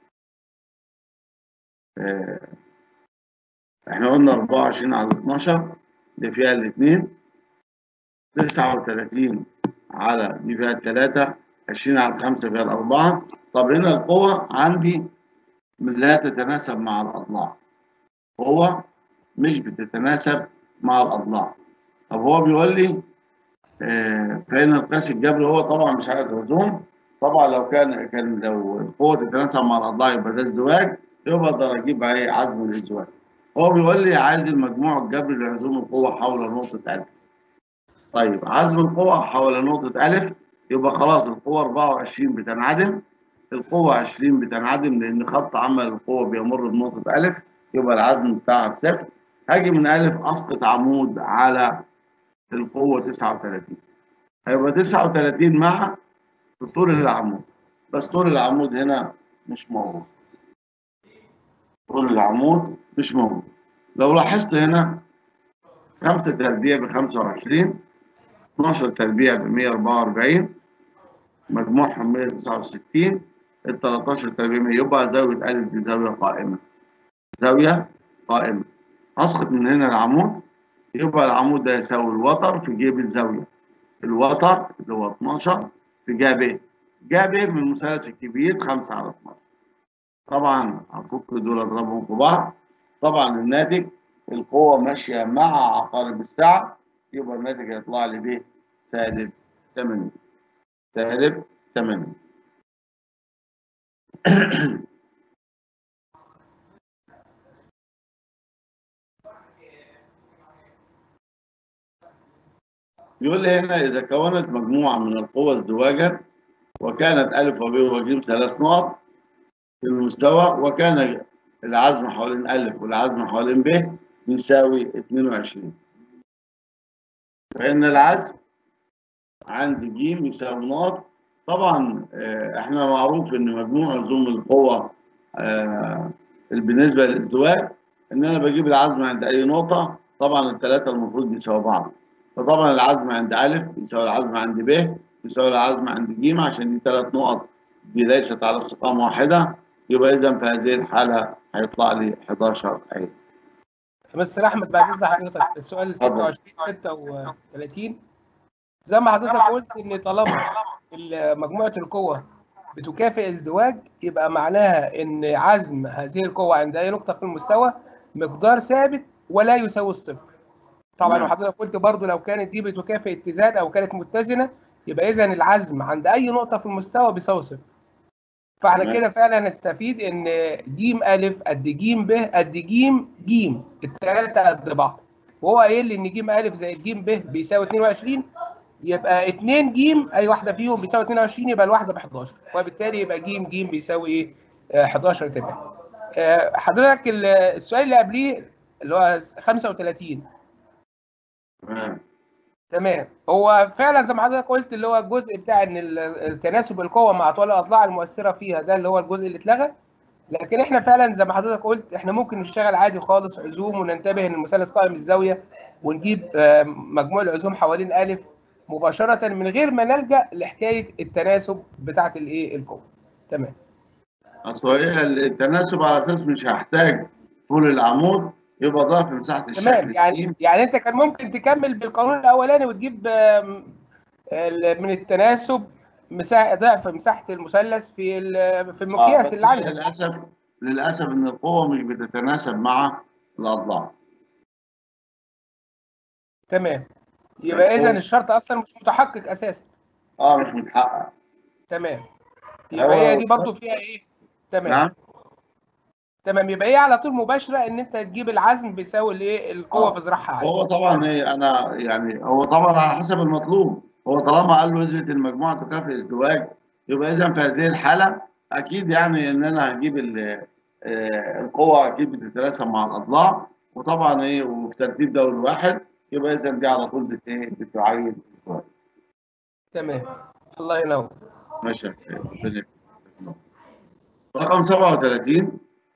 [SPEAKER 1] آه احنا قلنا أربعة وعشرين على اتناشر دي فيها الاثنين. تسعة وثلاثين على دي فيها الثلاثة. عشرين على خمسة فيها الأربعة. طب هنا القوة عندي لا تتناسب مع الأضلاع، قوة مش بتتناسب مع الأضلاع. طب هو بيقول لي آه فإن القياس الجبري هو طبعا مش عايز رسوم. طبعا لو كان كان لو القوة تتناسب مع الأضلاع يبقى ده ازدواج، يبقى أقدر أجيب ايه؟ عزم الازدواج. هو بيقول لي عايز المجموع الجبري لعزوم القوة حول نقطة ألف. طيب عزم القوة حول نقطة ألف، يبقى خلاص القوة أربعة وعشرين بتنعدم، القوة عشرين بتنعدم لأن خط عمل القوة بيمر بنقطة ألف، يبقى العزم بتاعها بصفر. هاجي من ألف أسقط عمود على القوة تسعة وثلاثين، هيبقى تسعة وثلاثين مع طول العمود، بس طول العمود هنا مش موجود. طول العمود مش موجود. لو لاحظت هنا خمسة تربيع ب خمسة وعشرين، اتناشر تربيع ب مية وأربعة وأربعين، مجموعهم مية وتسعة وستين، ال تلتاشر تربيع مية، يبقى زاوية أ دي زاوية قائمة. زاوية قائمة. أسقط من هنا العمود، يبقى العمود ده يساوي الوتر في جيب الزاوية. الوتر اللي هو اتناشر في جاب ب. جاب ب من المثلث الكبير خمسة على اتناشر. طبعا هفك دول اضربهم في بعض. طبعا الناتج القوة ماشية مع عقارب الساعة، يبقى الناتج هيطلع لي ب سالب ثمانين. سالب ثمانين. بيقول لي هنا إذا كونت مجموعة من القوى ازدواجا وكانت ألف وب وج ثلاث نقط في المستوى، وكان العزم حوالين ألف والعزم حوالين ب بيساوي اثنين وعشرين، فإن العزم عند ج يساوي نقط. طبعا آه، احنا معروف ان مجموع عزوم القوى آه، بالنسبه للازدواج ان انا بجيب العزم عند اي نقطه. طبعا الثلاثه المفروض بيساوي بعض، فطبعا العزم عند ا يساوي العزم عند ب يساوي العزم عند ج، عشان دي ثلاث نقط دي ليست على استقامه واحده. يبقى اذا في هذه الحاله هيطلع لي حداشر اهي.
[SPEAKER 2] مستر احمد بعد اذن حضرتك السؤال ستة وعشرين ستة وثلاثين زي ما حضرتك قلت ان طالما مجموعه القوى بتكافئ ازدواج يبقى معناها ان عزم هذه القوه عند اي نقطه في المستوى مقدار ثابت ولا يساوي الصفر. طبعا وحضرتك قلت برضو لو كانت دي بتكافئ اتزان او كانت متزنه يبقى اذا العزم عند اي نقطه في المستوى بيساوي صفر. فاحنا كده فعلا نستفيد ان ج ا قد ج ب قد ج ج الثلاثه قد بعض، وهو قايل لي ان ج ا زائد ج ب بيساوي اثنين وعشرين، يبقى اتنين ج اي واحده فيهم بيساوي اثنين وعشرين، يبقى الواحده ب حداشر، وبالتالي يبقى ج ج بيساوي ايه؟ حداشر تمام. حضرتك السؤال اللي قبليه اللي هو خمسة وثلاثين
[SPEAKER 1] تمام
[SPEAKER 2] تمام، هو فعلا زي ما حضرتك قلت اللي هو الجزء بتاع ان التناسب القوه مع اطوال الاضلاع المؤثره فيها ده اللي هو الجزء اللي اتلغى. لكن احنا فعلا زي ما حضرتك قلت احنا ممكن نشتغل عادي خالص عزوم وننتبه ان المثلث قائم الزاويه ونجيب مجموع العزوم حوالين ا مباشره من غير ما نلجا لحكايه التناسب بتاعه الايه القوه. تمام.
[SPEAKER 1] اصل هي التناسب على اساس مش هحتاج طول العمود، يبقى ضعف مساحه الشكل.
[SPEAKER 2] تمام، يعني يعني انت كان ممكن تكمل بالقانون الاولاني وتجيب من التناسب مساحه ضعف مساحه المثلث في في المقياس
[SPEAKER 1] آه
[SPEAKER 2] اللي عندك.
[SPEAKER 1] للاسف للاسف ان القوه مش بتتناسب مع الاضلاع.
[SPEAKER 2] تمام، يبقى اذا الشرط اصلا مش متحقق اساسا.
[SPEAKER 1] اه مش متحقق.
[SPEAKER 2] تمام، يبقى هي دي برضو فيها ايه؟ تمام.
[SPEAKER 1] نعم
[SPEAKER 2] تمام، يبقى هي على طول مباشره ان انت تجيب العزم بيساوي الايه القوه
[SPEAKER 1] آه.
[SPEAKER 2] في ذراعها عادي.
[SPEAKER 1] هو طبعا ايه انا يعني هو طبعا على حسب المطلوب. هو طالما قال له اثبت المجموعه تكافئ ازدواج، يبقى اذا في هذه الحاله اكيد يعني ان انا هجيب القوه اكيد بتتناسب مع الاضلاع، وطبعا ايه وفي ترتيب دوري واحد، يبقى اذا دي على طول بت ايه بتعين ازدواج.
[SPEAKER 2] تمام، الله ينور.
[SPEAKER 1] ماشي يا حسين، ربنا يكرمك. رقم سبعة وثلاثين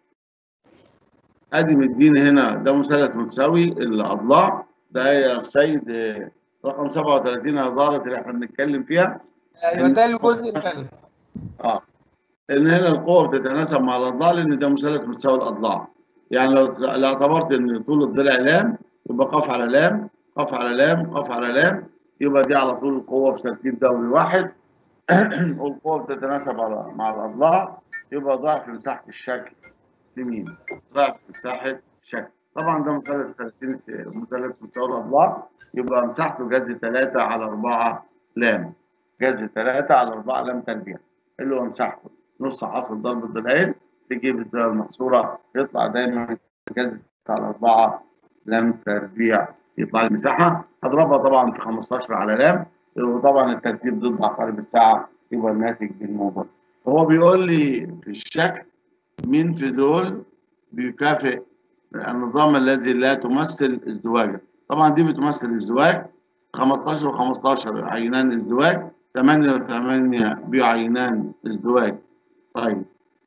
[SPEAKER 1] ادي مديني هنا ده مثلث متساوي الاضلاع ده يا سيد. رقم سبعة وثلاثين ظهرت اللي احنا بنتكلم فيها.
[SPEAKER 2] ايوه ده الجزء الثاني.
[SPEAKER 1] اه ان هنا القوه بتتناسب مع الاضلاع لان ده مثلث متساوي الاضلاع. يعني لو لو اعتبرت ان طول الضلع لام يبقى ق على لام ق على لام ق على لام، يبقى دي على طول القوه بترتيب دوري واحد. والقوه بتتناسب مع الاضلاع، يبقى ضعف مساحه الشكل لمين؟ ضعف مساحه الشكل. طبعا ده مثلث ثلاثين مثلث متساوي الاضلاع، يبقى مساحته جذر ثلاثة على أربعة لام. جذر ثلاثة على أربعة لام تربيع اللي هو مساحته نص حاصل ضرب الضلعين، تجيب الزاويه المحصوره يطلع دايما جذر على أربعة لام تربيع، يطلع المساحه. هضربها طبعا في خمستاشر على لام، وطبعا الترتيب ضد عقارب الساعه، يبقى الناتج بالموجب. هو بيقول لي في الشكل مين في دول بيكافئ النظام الذي لا تمثل ازدواجا. طبعا دي بتمثل ازدواج، خمستاشر و15 عينان ازدواج، ثمانية و8 بيعينان ازدواج. طيب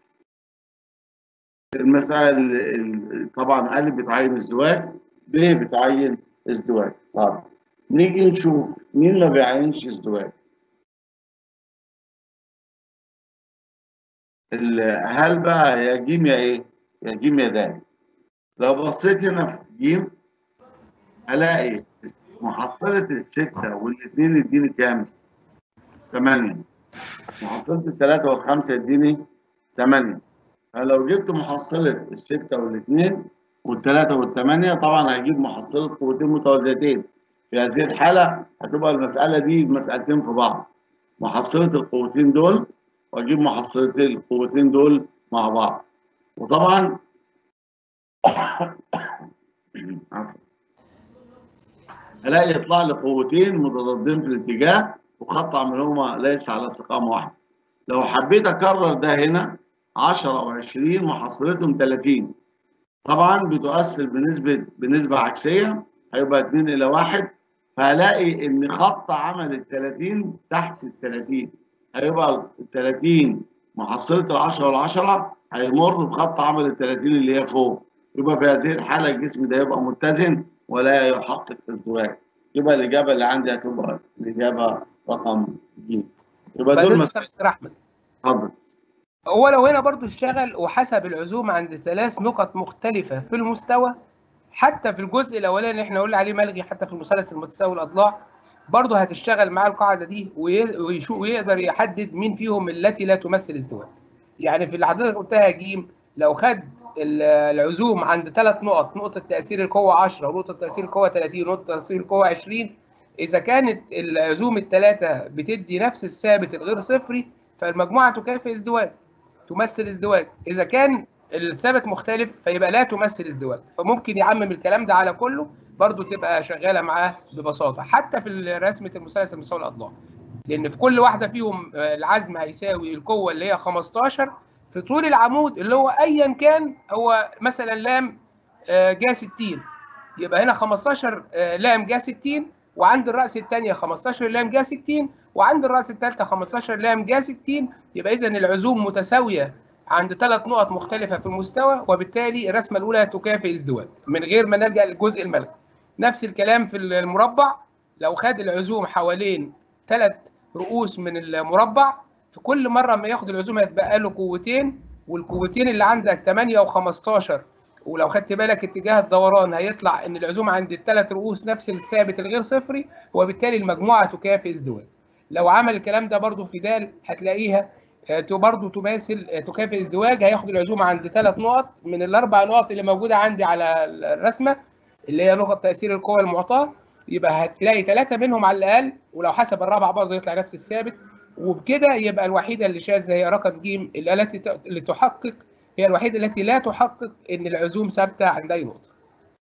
[SPEAKER 1] المسألة طبعا أ بتعين ازدواج، ب بتعين ازدواج. طب نيجي نشوف مين ما بيعينش ازدواج. هل بقى يا ج يا ايه؟ يا ج يا د. لو بصيت هنا في ج الاقي محصلة الستة والاثنين يديني كام؟ ثمانية. محصلة الثلاثة والخمسة يديني ثمانية. فلو جبت محصلة الستة والاثنين والثلاثة والثمانية طبعا هجيب محصلة قوتين متوازيتين. في هذه الحالة هتبقى المسألة دي مسألتين في بعض، محصلة القوتين دول واجيب محصلتين القوتين دول مع بعض. وطبعا الاقي يطلع لي قوتين متضادين في الاتجاه وخط عملهما ليس على استقامه واحده. لو حبيت اكرر ده هنا عشرة او عشرين محصلتهم ثلاثين، طبعا بتؤثر بنسبه بنسبه عكسيه، هيبقى اتنين الى واحد، فهلاقي ان خط عمل ال ثلاثين تحت ال ثلاثين، هيبقى ال ثلاثين محصله ال عشرة وال عشرة هيمر بخط عمل ال ثلاثين اللي هي فوق. يبقى في هذه الحاله الجسم ده يبقى متزن ولا يحقق ازدواج. يبقى الاجابه اللي عندي هتبقى الاجابه رقم ج. يبقى
[SPEAKER 2] بعد
[SPEAKER 1] دول
[SPEAKER 2] اذنك
[SPEAKER 1] مسائل.
[SPEAKER 2] يا مستر احمد،
[SPEAKER 1] اتفضل.
[SPEAKER 2] هو لو هنا برضو اشتغل وحسب العزوم عند ثلاث نقط مختلفة في المستوى، حتى في الجزء الاولاني اللي احنا قلنا عليه ملغي، حتى في المثلث المتساوي الاضلاع برضو هتشتغل مع القاعدة دي ويشوف ويقدر يحدد مين فيهم التي لا تمثل ازدواج. يعني في اللي حضرتك قلتها ج، لو خد العزوم عند ثلاث نقط، نقطة تأثير القوة عشرة ونقطة تأثير القوة ثلاثين ونقطة تأثير القوة عشرين، إذا كانت العزوم الثلاثة بتدي نفس الثابت الغير صفري فالمجموعة تكافئ ازدواج، تمثل ازدواج. إذا كان الثابت مختلف فيبقى لا تمثل ازدواج. فممكن يعمم الكلام ده على كله برضو تبقى شغالة معاه ببساطة، حتى في رسمة المثلث المتساوي الأضلاع، لأن في كل واحدة فيهم العزم هيساوي القوة اللي هي خمستاشر في طول العمود اللي هو أيا كان، هو مثلا لام جا ستين، يبقى هنا خمستاشر لام جا ستين، وعند الرأس الثانية خمستاشر لام جا ستين، وعند الرأس الثالثة خمستاشر لام جا ستين. يبقى إذا العزوم متساوية عند ثلاث نقط مختلفة في المستوى، وبالتالي الرسمة الأولى تكافئ ازدواج من غير ما نرجع للجزء الملكي. نفس الكلام في المربع، لو خد العزوم حوالين ثلاث رؤوس من المربع، في كل مرة ما ياخد العزوم هيتبقى له قوتين، والقوتين اللي عندك ثمانية وخمستاشر، ولو خدت بالك اتجاه الدوران هيطلع ان العزوم عند الثلاث رؤوس نفس الثابت الغير صفري، وبالتالي المجموعة تكافئ ازدواج. لو عمل الكلام ده برضو في د هتلاقيها برضو تماثل تكافئ ازدواج. هياخد العزوم عند ثلاث نقط من الاربع نقط اللي موجودة عندي على الرسمة اللي هي نقط تأثير القوة المعطاة، يبقى هتلاقي ثلاثة منهم على الأقل، ولو حسب الرابعة برضه يطلع نفس الثابت. وبكده يبقى الوحيدة اللي شاذة هي رقم ج، التي اللي تحقق هي الوحيدة التي لا تحقق إن العزوم ثابتة عند أي نقطة.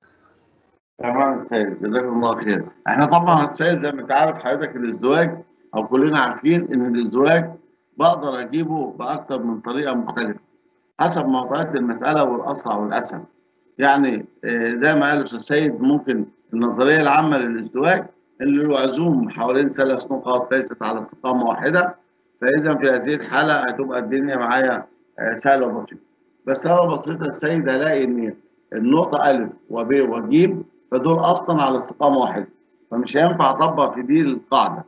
[SPEAKER 1] تمام يا سيد، جزاك الله خير. احنا طبعا يا سيد زي ما انت عارف حضرتك الازدواج، او كلنا عارفين ان الازدواج بقدر اجيبه باكثر من طريقه مختلفه حسب معطيات المساله والاسرع والاسهل. يعني زي ما قال الاستاذ سيد، ممكن النظريه العامه للازدواج اللي له عزوم حوالين ثلاث نقاط ليست على استقامه واحده، فاذا في هذه الحاله هتبقى الدنيا معايا سهله وبسيطه. بس انا بسيطه السيد هلاقي ان النقطه ا وب وج فدول اصلا على استقامه واحده، فمش هينفع اطبق في دي القاعده،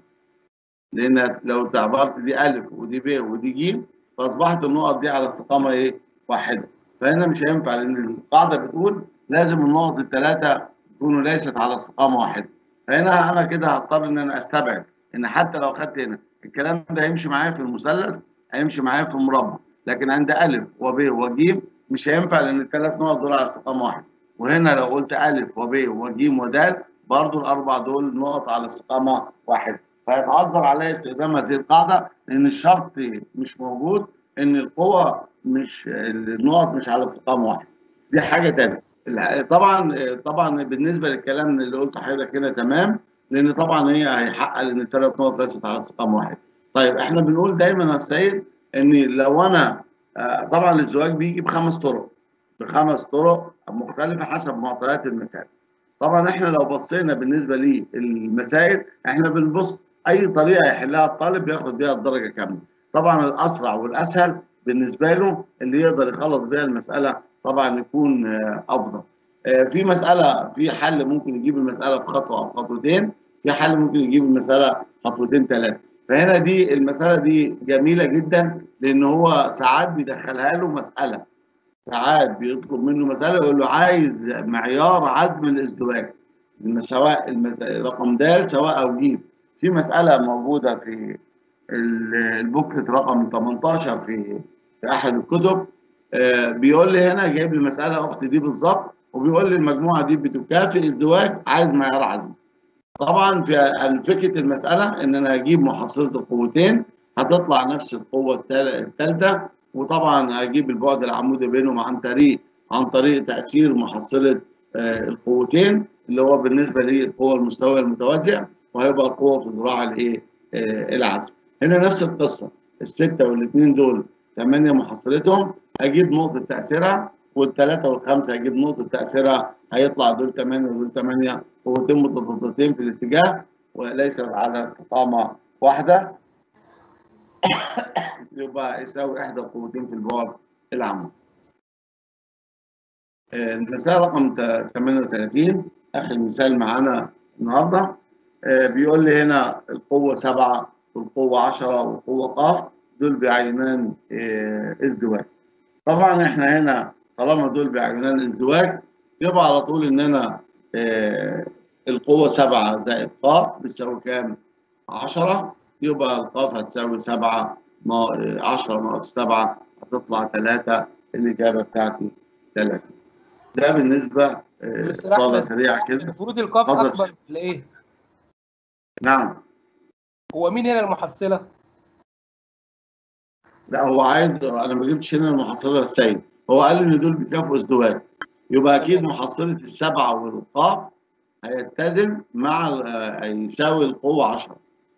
[SPEAKER 1] لان لو اعتبرت دي ا ودي ب ودي ج فاصبحت النقط دي على استقامه ايه؟ واحده. فهنا مش هينفع، لان القاعده بتقول لازم النقط الثلاثه يكونوا ليست على استقامه واحده. فهنا انا كده هضطر ان انا استبعد ان حتى لو خدت هنا الكلام ده هيمشي معايا في المثلث، هيمشي معايا في المربع، لكن عند ا وب وج مش هينفع لان الثلاث نقط دول على استقامه واحده. وهنا لو قلت ا وب وج ود برضو الاربع دول نقط على استقامه واحده، فيتعذر علي استخدام هذه القاعده، لان الشرط مش موجود ان القوه مش النقط مش على استقامه واحده. دي حاجه ثانيه. طبعا طبعا بالنسبه للكلام اللي قلته حضرتك هنا تمام، لان طبعا هي هيحقق ان الثلاث نقط ليست على استقامه واحده. طيب احنا بنقول دايما يا سيد ان لو انا طبعا الزواج بيجي بخمس طرق، بخمس طرق مختلفه حسب معطيات المسائل. طبعا احنا لو بصينا بالنسبه للمسائل احنا بنبص اي طريقه يحلها الطالب بياخد بيها الدرجه كامله. طبعا الاسرع والاسهل بالنسبه له اللي يقدر يخلص بيها المساله طبعا يكون افضل. في مساله في حل ممكن يجيب المساله في خطوه او خطوتين، في حل ممكن يجيب المساله خطوتين ثلاثه. فهنا دي المساله دي جميله جدا، لان هو ساعات بيدخلها له مساله، ساعات بيطلب منه مساله يقول له عايز معيار عزم الازدواج، سواء رقم د سواء او ج. في مساله موجوده في البوكلت رقم تمنتاشر في في احد الكتب، آه بيقول لي هنا جايب لي مساله اخت دي بالظبط، وبيقول لي المجموعه دي بتكافئ ازدواج عايز معيار عزم. طبعا في فكره المساله ان انا هجيب محصله القوتين هتطلع نفس القوه الثالثه، وطبعا هجيب البعد العمودي بينهم عن طريق عن طريق تاثير محصله آه القوتين اللي هو بالنسبه للقوه المستويه المتوازيه، وهيبقى القوه في ذراع الايه آه العزم. هنا نفس القصه، السته والاثنين دول ثمانيه محصلتهم، هجيب نقطه تاثيرها، والثلاثه والخمسه هجيب نقطه تاثيرها، هيطلع دول ثمانيه ودول ثمانيه، قوتين متضادتين في الاتجاه وليس على قامه واحده، يبقى يساوي احدى القوتين في البعد العمودي. المسألة رقم ثمانية وثلاثين آخر مثال معانا النهارده، بيقول لي هنا القوة سبعة والقوة عشرة والقوة ق، دول بعينان ازدواج. طبعا احنا هنا طالما دول بعينان ازدواج، يبقى على طول ان انا القوة سبعة زائد ق بتساوي كام؟ عشرة، يبقى القاف هتساوي سبعة عشرة ناقص سبعة هتطلع ثلاثة، الإجابة بتاعتي ثلاثة. ده بالنسبة
[SPEAKER 2] مستر
[SPEAKER 1] إطلالة
[SPEAKER 2] احمد،
[SPEAKER 1] سريعة كده.
[SPEAKER 2] المفروض القاف
[SPEAKER 1] اتفضل.
[SPEAKER 2] اكبر ولا ايه؟
[SPEAKER 1] نعم.
[SPEAKER 2] هو مين هنا المحصله؟
[SPEAKER 1] لا هو عايز، انا ما جبتش هنا المحصله السيد، هو قال ان دول بيكافئوا ازدواج، يبقى اكيد
[SPEAKER 2] تمام.
[SPEAKER 1] محصله السبعه والقاف هيتزن مع آه، هيساوي القوه عشرة.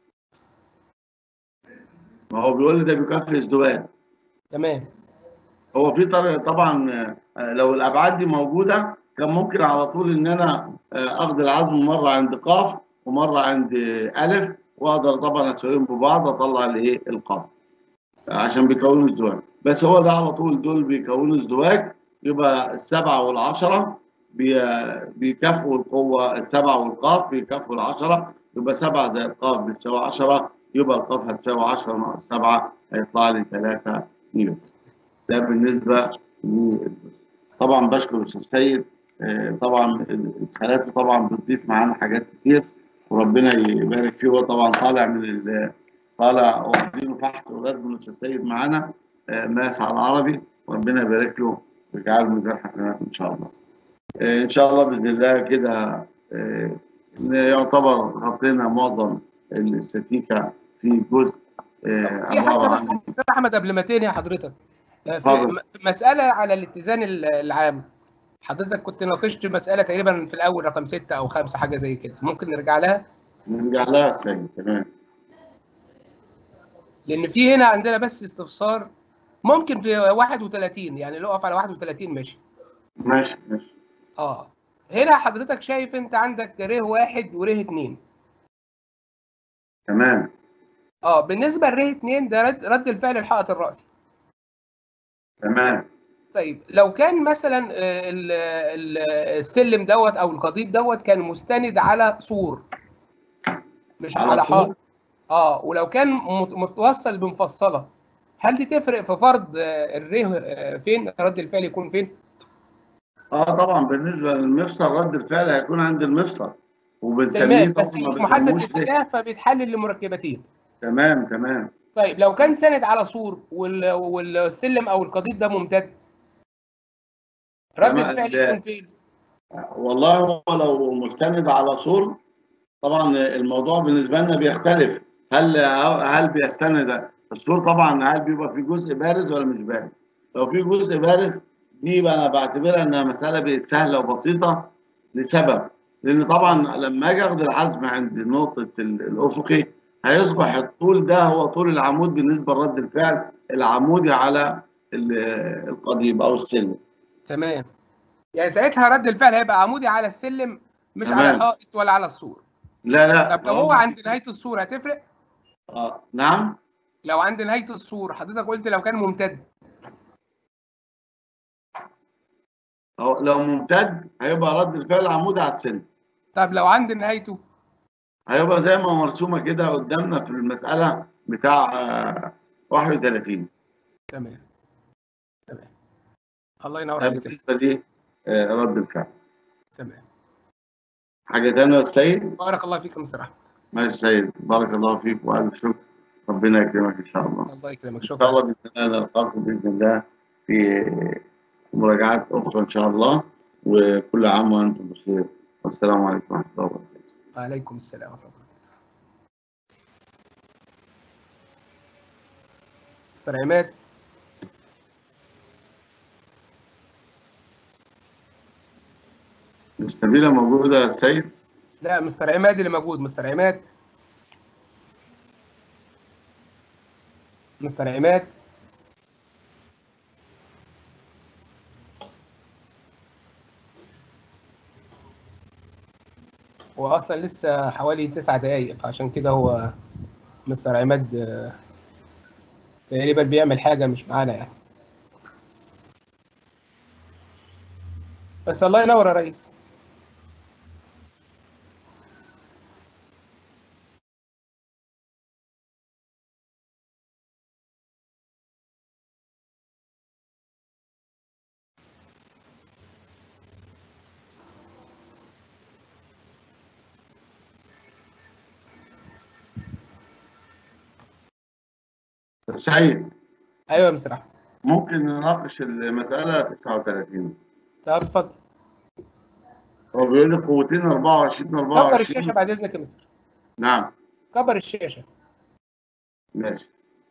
[SPEAKER 1] ما هو بيقول لي ده بيكافئ ازدواج.
[SPEAKER 2] تمام.
[SPEAKER 1] هو في طريقه طبعا، آه، لو الابعاد دي موجوده كان ممكن على طول ان انا آه، اخد العزم مره عند قاف ومره عند آه، الف، واقدر طبعا اسويهم ببعض اطلع الايه القاف عشان بيكونوا ازدواج. بس هو ده على طول دول بيكونوا ازدواج، يبقى السبعه والعشره بي- بيكافئوا القوه، السبعه والقاف بيكافئوا العشره، يبقى سبعه زائد القاف بتساوي عشرة، يبقى القاف هتساوي عشرة ناقص سبعة هيطلع لي ثلاثة نيوتن. ده بالنسبه لل- طبعا بشكر الاستاذ سيد، آه، طبعا الخالات طبعا بتضيف معانا حاجات كتير، وربنا يبارك فيه. هو طبعا طالع من ال طالع واخدينه فحت ولاد من الاستاذ سيد معانا، آه، ماس على العربي، وربنا يبارك له ويجعله ميزان حسنات ان شاء الله. آه، ان شاء الله باذن الله كده آه، يعتبر غطينا معظم الاستاتيكا في جزء آه،
[SPEAKER 2] في حاجه
[SPEAKER 1] عباره
[SPEAKER 2] بس
[SPEAKER 1] عن.
[SPEAKER 2] مستر احمد قبل ما تنهي حضرتك، في
[SPEAKER 1] اتفضل.
[SPEAKER 2] م- مساله على الاتزان ال- العام. حضرتك كنت ناقشت مساله تقريبا في الاول رقم ستة او خمسة حاجه زي كده، ممكن نرجع لها؟
[SPEAKER 1] نرجع لها السيد. تمام.
[SPEAKER 2] لان في هنا عندنا بس استفسار، ممكن في واحد وثلاثين، يعني نقف على واحد وثلاثين ماشي.
[SPEAKER 1] ماشي ماشي.
[SPEAKER 2] اه هنا حضرتك شايف انت عندك ر واحد وره اتنين.
[SPEAKER 1] تمام.
[SPEAKER 2] اه بالنسبه لره اتنين ده رد, رد الفعل الحائط الرأسي.
[SPEAKER 1] تمام.
[SPEAKER 2] طيب لو كان مثلا آه، ال- ال- السلم دوت او القضيب دوت كان مستند على سور مش
[SPEAKER 1] على
[SPEAKER 2] على
[SPEAKER 1] طول.
[SPEAKER 2] حائط. اه ولو كان مت- متوصل بمفصله، هل دي تفرق في فرض آه، الره آه، فين رد الفعل يكون فين؟
[SPEAKER 1] اه طبعا بالنسبه للمفصل رد الفعل هيكون عند المفصل، وبنسميه
[SPEAKER 2] تمام، بس
[SPEAKER 1] طبعا ما
[SPEAKER 2] مش محدد
[SPEAKER 1] بنسموش ليه.
[SPEAKER 2] اتجاه فبيتحلل لمركبتين.
[SPEAKER 1] تمام تمام.
[SPEAKER 2] طيب لو كان ساند على سور وال- والسلم او القضيب ده ممتد، رد
[SPEAKER 1] تمام
[SPEAKER 2] الفعل
[SPEAKER 1] ده-
[SPEAKER 2] يكون فين؟
[SPEAKER 1] والله هو لو مستند على سور، طبعا الموضوع بالنسبه لنا بيختلف. هل هل بيستند السور، طبعا هل بيبقى في جزء بارز ولا مش بارز؟ لو في جزء بارز دي بقى انا بعتبرها انها مساله بقت سهله وبسيطه، لسبب، لان طبعا لما اجي اخد العزم عند نقطه ال- الافقي هيصبح الطول ده هو طول العمود بالنسبه لرد الفعل العمودي على ال- القضيب او السلم.
[SPEAKER 2] تمام، يعني ساعتها رد الفعل هيبقى عمودي على السلم مش على
[SPEAKER 1] تمام.
[SPEAKER 2] الحائط ولا على السور.
[SPEAKER 1] لا لا
[SPEAKER 2] طب لو هو
[SPEAKER 1] طالما
[SPEAKER 2] عند نهايه السور هتفرق؟
[SPEAKER 1] آه. نعم.
[SPEAKER 2] لو عند نهايه السور حضرتك قلت لو كان ممتد.
[SPEAKER 1] أو لو ممتد هيبقى رد الفعل عمودي على السلم.
[SPEAKER 2] طب لو عند نهايته؟
[SPEAKER 1] هيبقى زي ما هو مرسومه كده قدامنا في المساله بتاع آه، واحد وثلاثين.
[SPEAKER 2] تمام تمام، الله ينور
[SPEAKER 1] ده
[SPEAKER 2] عليك يا
[SPEAKER 1] بالنسبه
[SPEAKER 2] مستر.
[SPEAKER 1] لي آه، رد الفعل.
[SPEAKER 2] تمام،
[SPEAKER 1] حاجه ثانيه يا سيد؟
[SPEAKER 2] بارك الله فيك يا مستر احمد.
[SPEAKER 1] ماشي يا سيد، بارك الله فيك والف شكر، ربنا يكرمك ان شاء الله.
[SPEAKER 2] الله يكرمك،
[SPEAKER 1] ان شاء
[SPEAKER 2] شكرا.
[SPEAKER 1] الله باذن الله نلقاكم باذن الله في مراجعات اخرى ان شاء الله، وكل عام وانتم بخير، والسلام عليكم ورحمه الله وبركاته.
[SPEAKER 2] وعليكم السلام ورحمه الله وبركاته. مستر عماد.
[SPEAKER 1] نستمر. نبيلة موجودة يا سيد؟
[SPEAKER 2] لا مستر عماد اللي موجود. مستر عماد مستر عماد هو اصلا لسه حوالي تسع دقايق، فعشان كده هو مستر عماد آه، تقريبا بيعمل حاجه مش معانا يعني. بس الله ينور يا ريس.
[SPEAKER 1] سيد،
[SPEAKER 2] ايوه يا مستر احمد.
[SPEAKER 1] ممكن نناقش المسألة تسعة وثلاثين؟
[SPEAKER 2] طب اتفضل.
[SPEAKER 1] هو بيقول لي قوتين أربعة وعشرين أربعة
[SPEAKER 2] كبر
[SPEAKER 1] وعشرين.
[SPEAKER 2] الشاشه بعد اذنك يا مستر.
[SPEAKER 1] نعم.
[SPEAKER 2] كبر الشاشه.
[SPEAKER 1] ماشي.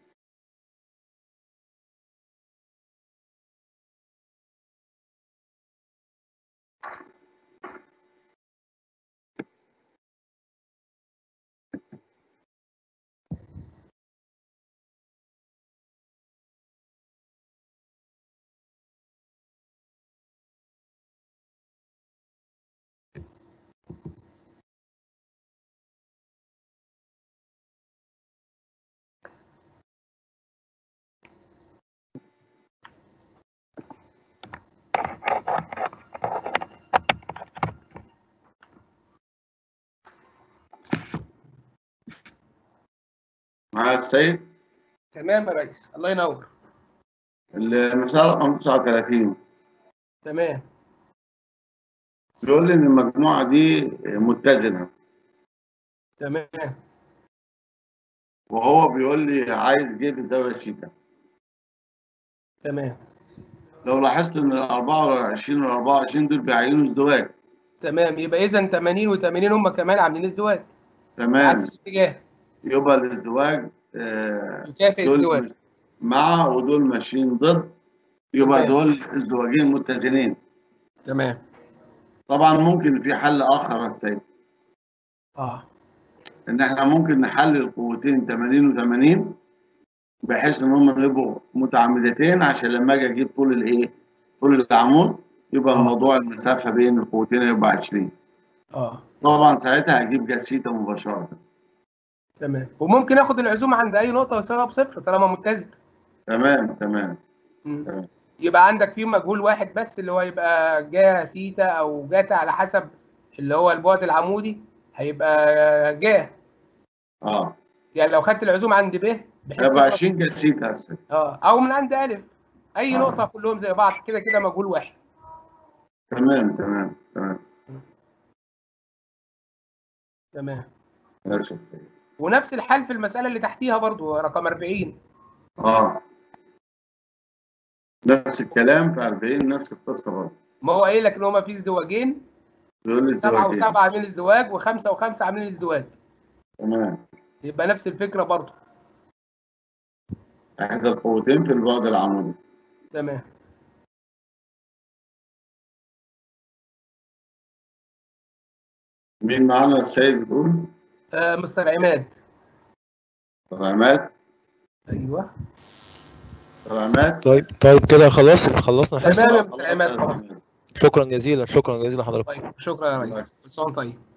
[SPEAKER 1] معايا السيد؟
[SPEAKER 2] تمام يا ريس، الله ينور.
[SPEAKER 1] المسألة رقم تسعة وثلاثين
[SPEAKER 2] تمام.
[SPEAKER 1] بيقول لي إن المجموعة دي متزنة،
[SPEAKER 2] تمام.
[SPEAKER 1] وهو بيقول لي عايز جيب الزاوية سيتا.
[SPEAKER 2] تمام.
[SPEAKER 1] لو لاحظت إن ال أربعة وعشرين وال أربعة وعشرين دول بيعينوا ازدواج.
[SPEAKER 2] تمام، يبقى اذا ثمانين و80 هم كمان عاملين ازدواج.
[SPEAKER 1] تمام.
[SPEAKER 2] عكس الاتجاه.
[SPEAKER 1] يبقى الازدواج آه
[SPEAKER 2] يكافئ ازدواج.
[SPEAKER 1] دول مع ودول ماشيين ضد، يبقى
[SPEAKER 2] تمام.
[SPEAKER 1] دول ازدواجين متزنين.
[SPEAKER 2] تمام.
[SPEAKER 1] طبعا ممكن في حل آخر يا سيد،
[SPEAKER 2] اه
[SPEAKER 1] إن إحنا ممكن نحلل قوتين ثمانين وثمانين بحيث إن هم يبقوا متعامدتين، عشان لما أجي أجيب طول الإيه؟ طول العمود، يبقى
[SPEAKER 2] آه.
[SPEAKER 1] الموضوع المسافة بين القوتين يبقى عشرين.
[SPEAKER 2] اه
[SPEAKER 1] طبعا ساعتها هجيب جسيتة مباشرة.
[SPEAKER 2] تمام. وممكن اخد العزوم عند اي نقطه واسيبها بصفر طالما متزن.
[SPEAKER 1] تمام تمام.
[SPEAKER 2] مم.
[SPEAKER 1] تمام.
[SPEAKER 2] يبقى عندك فيه مجهول واحد بس اللي هو يبقى جا سيتا او جاتا على حسب اللي هو البعد العمودي، هيبقى جا.
[SPEAKER 1] اه
[SPEAKER 2] يعني لو خدت العزوم عند ب بحيث
[SPEAKER 1] يبقى عشرين
[SPEAKER 2] تخلص
[SPEAKER 1] جسيتة يا سيد.
[SPEAKER 2] اه او من عند الف، اي
[SPEAKER 1] آه.
[SPEAKER 2] نقطه كلهم زي بعض كده كده مجهول واحد.
[SPEAKER 1] تمام تمام تمام.
[SPEAKER 2] تمام.
[SPEAKER 1] ماشي.
[SPEAKER 2] ونفس الحال في المساله اللي تحتيها برضو رقم أربعين.
[SPEAKER 1] اه نفس الكلام في أربعين، نفس القصة برضه.
[SPEAKER 2] ما هو قايل لك ان هما في ازدواجين،
[SPEAKER 1] بيقول لي
[SPEAKER 2] سبعة
[SPEAKER 1] ازدواجين.
[SPEAKER 2] وسبعة عاملين ازدواج وخمسة وخمسة عاملين ازدواج.
[SPEAKER 1] تمام.
[SPEAKER 2] يبقى نفس الفكرة برضو.
[SPEAKER 1] إحدى القوتين في البعد العمودي.
[SPEAKER 2] تمام.
[SPEAKER 1] مين معانا السيد بتقول؟
[SPEAKER 2] آه مستر عماد.
[SPEAKER 1] مستر عماد.
[SPEAKER 2] ايوه.
[SPEAKER 1] مستر عماد.
[SPEAKER 3] طيب طيب كده خلاص خلصنا الحصة.
[SPEAKER 2] تمام يا مستر عماد خلاص.
[SPEAKER 3] شكرا جزيلا، شكرا جزيلا حضرتك.
[SPEAKER 2] طيب شكرا يا ريس، كل سنة وأنت طيب.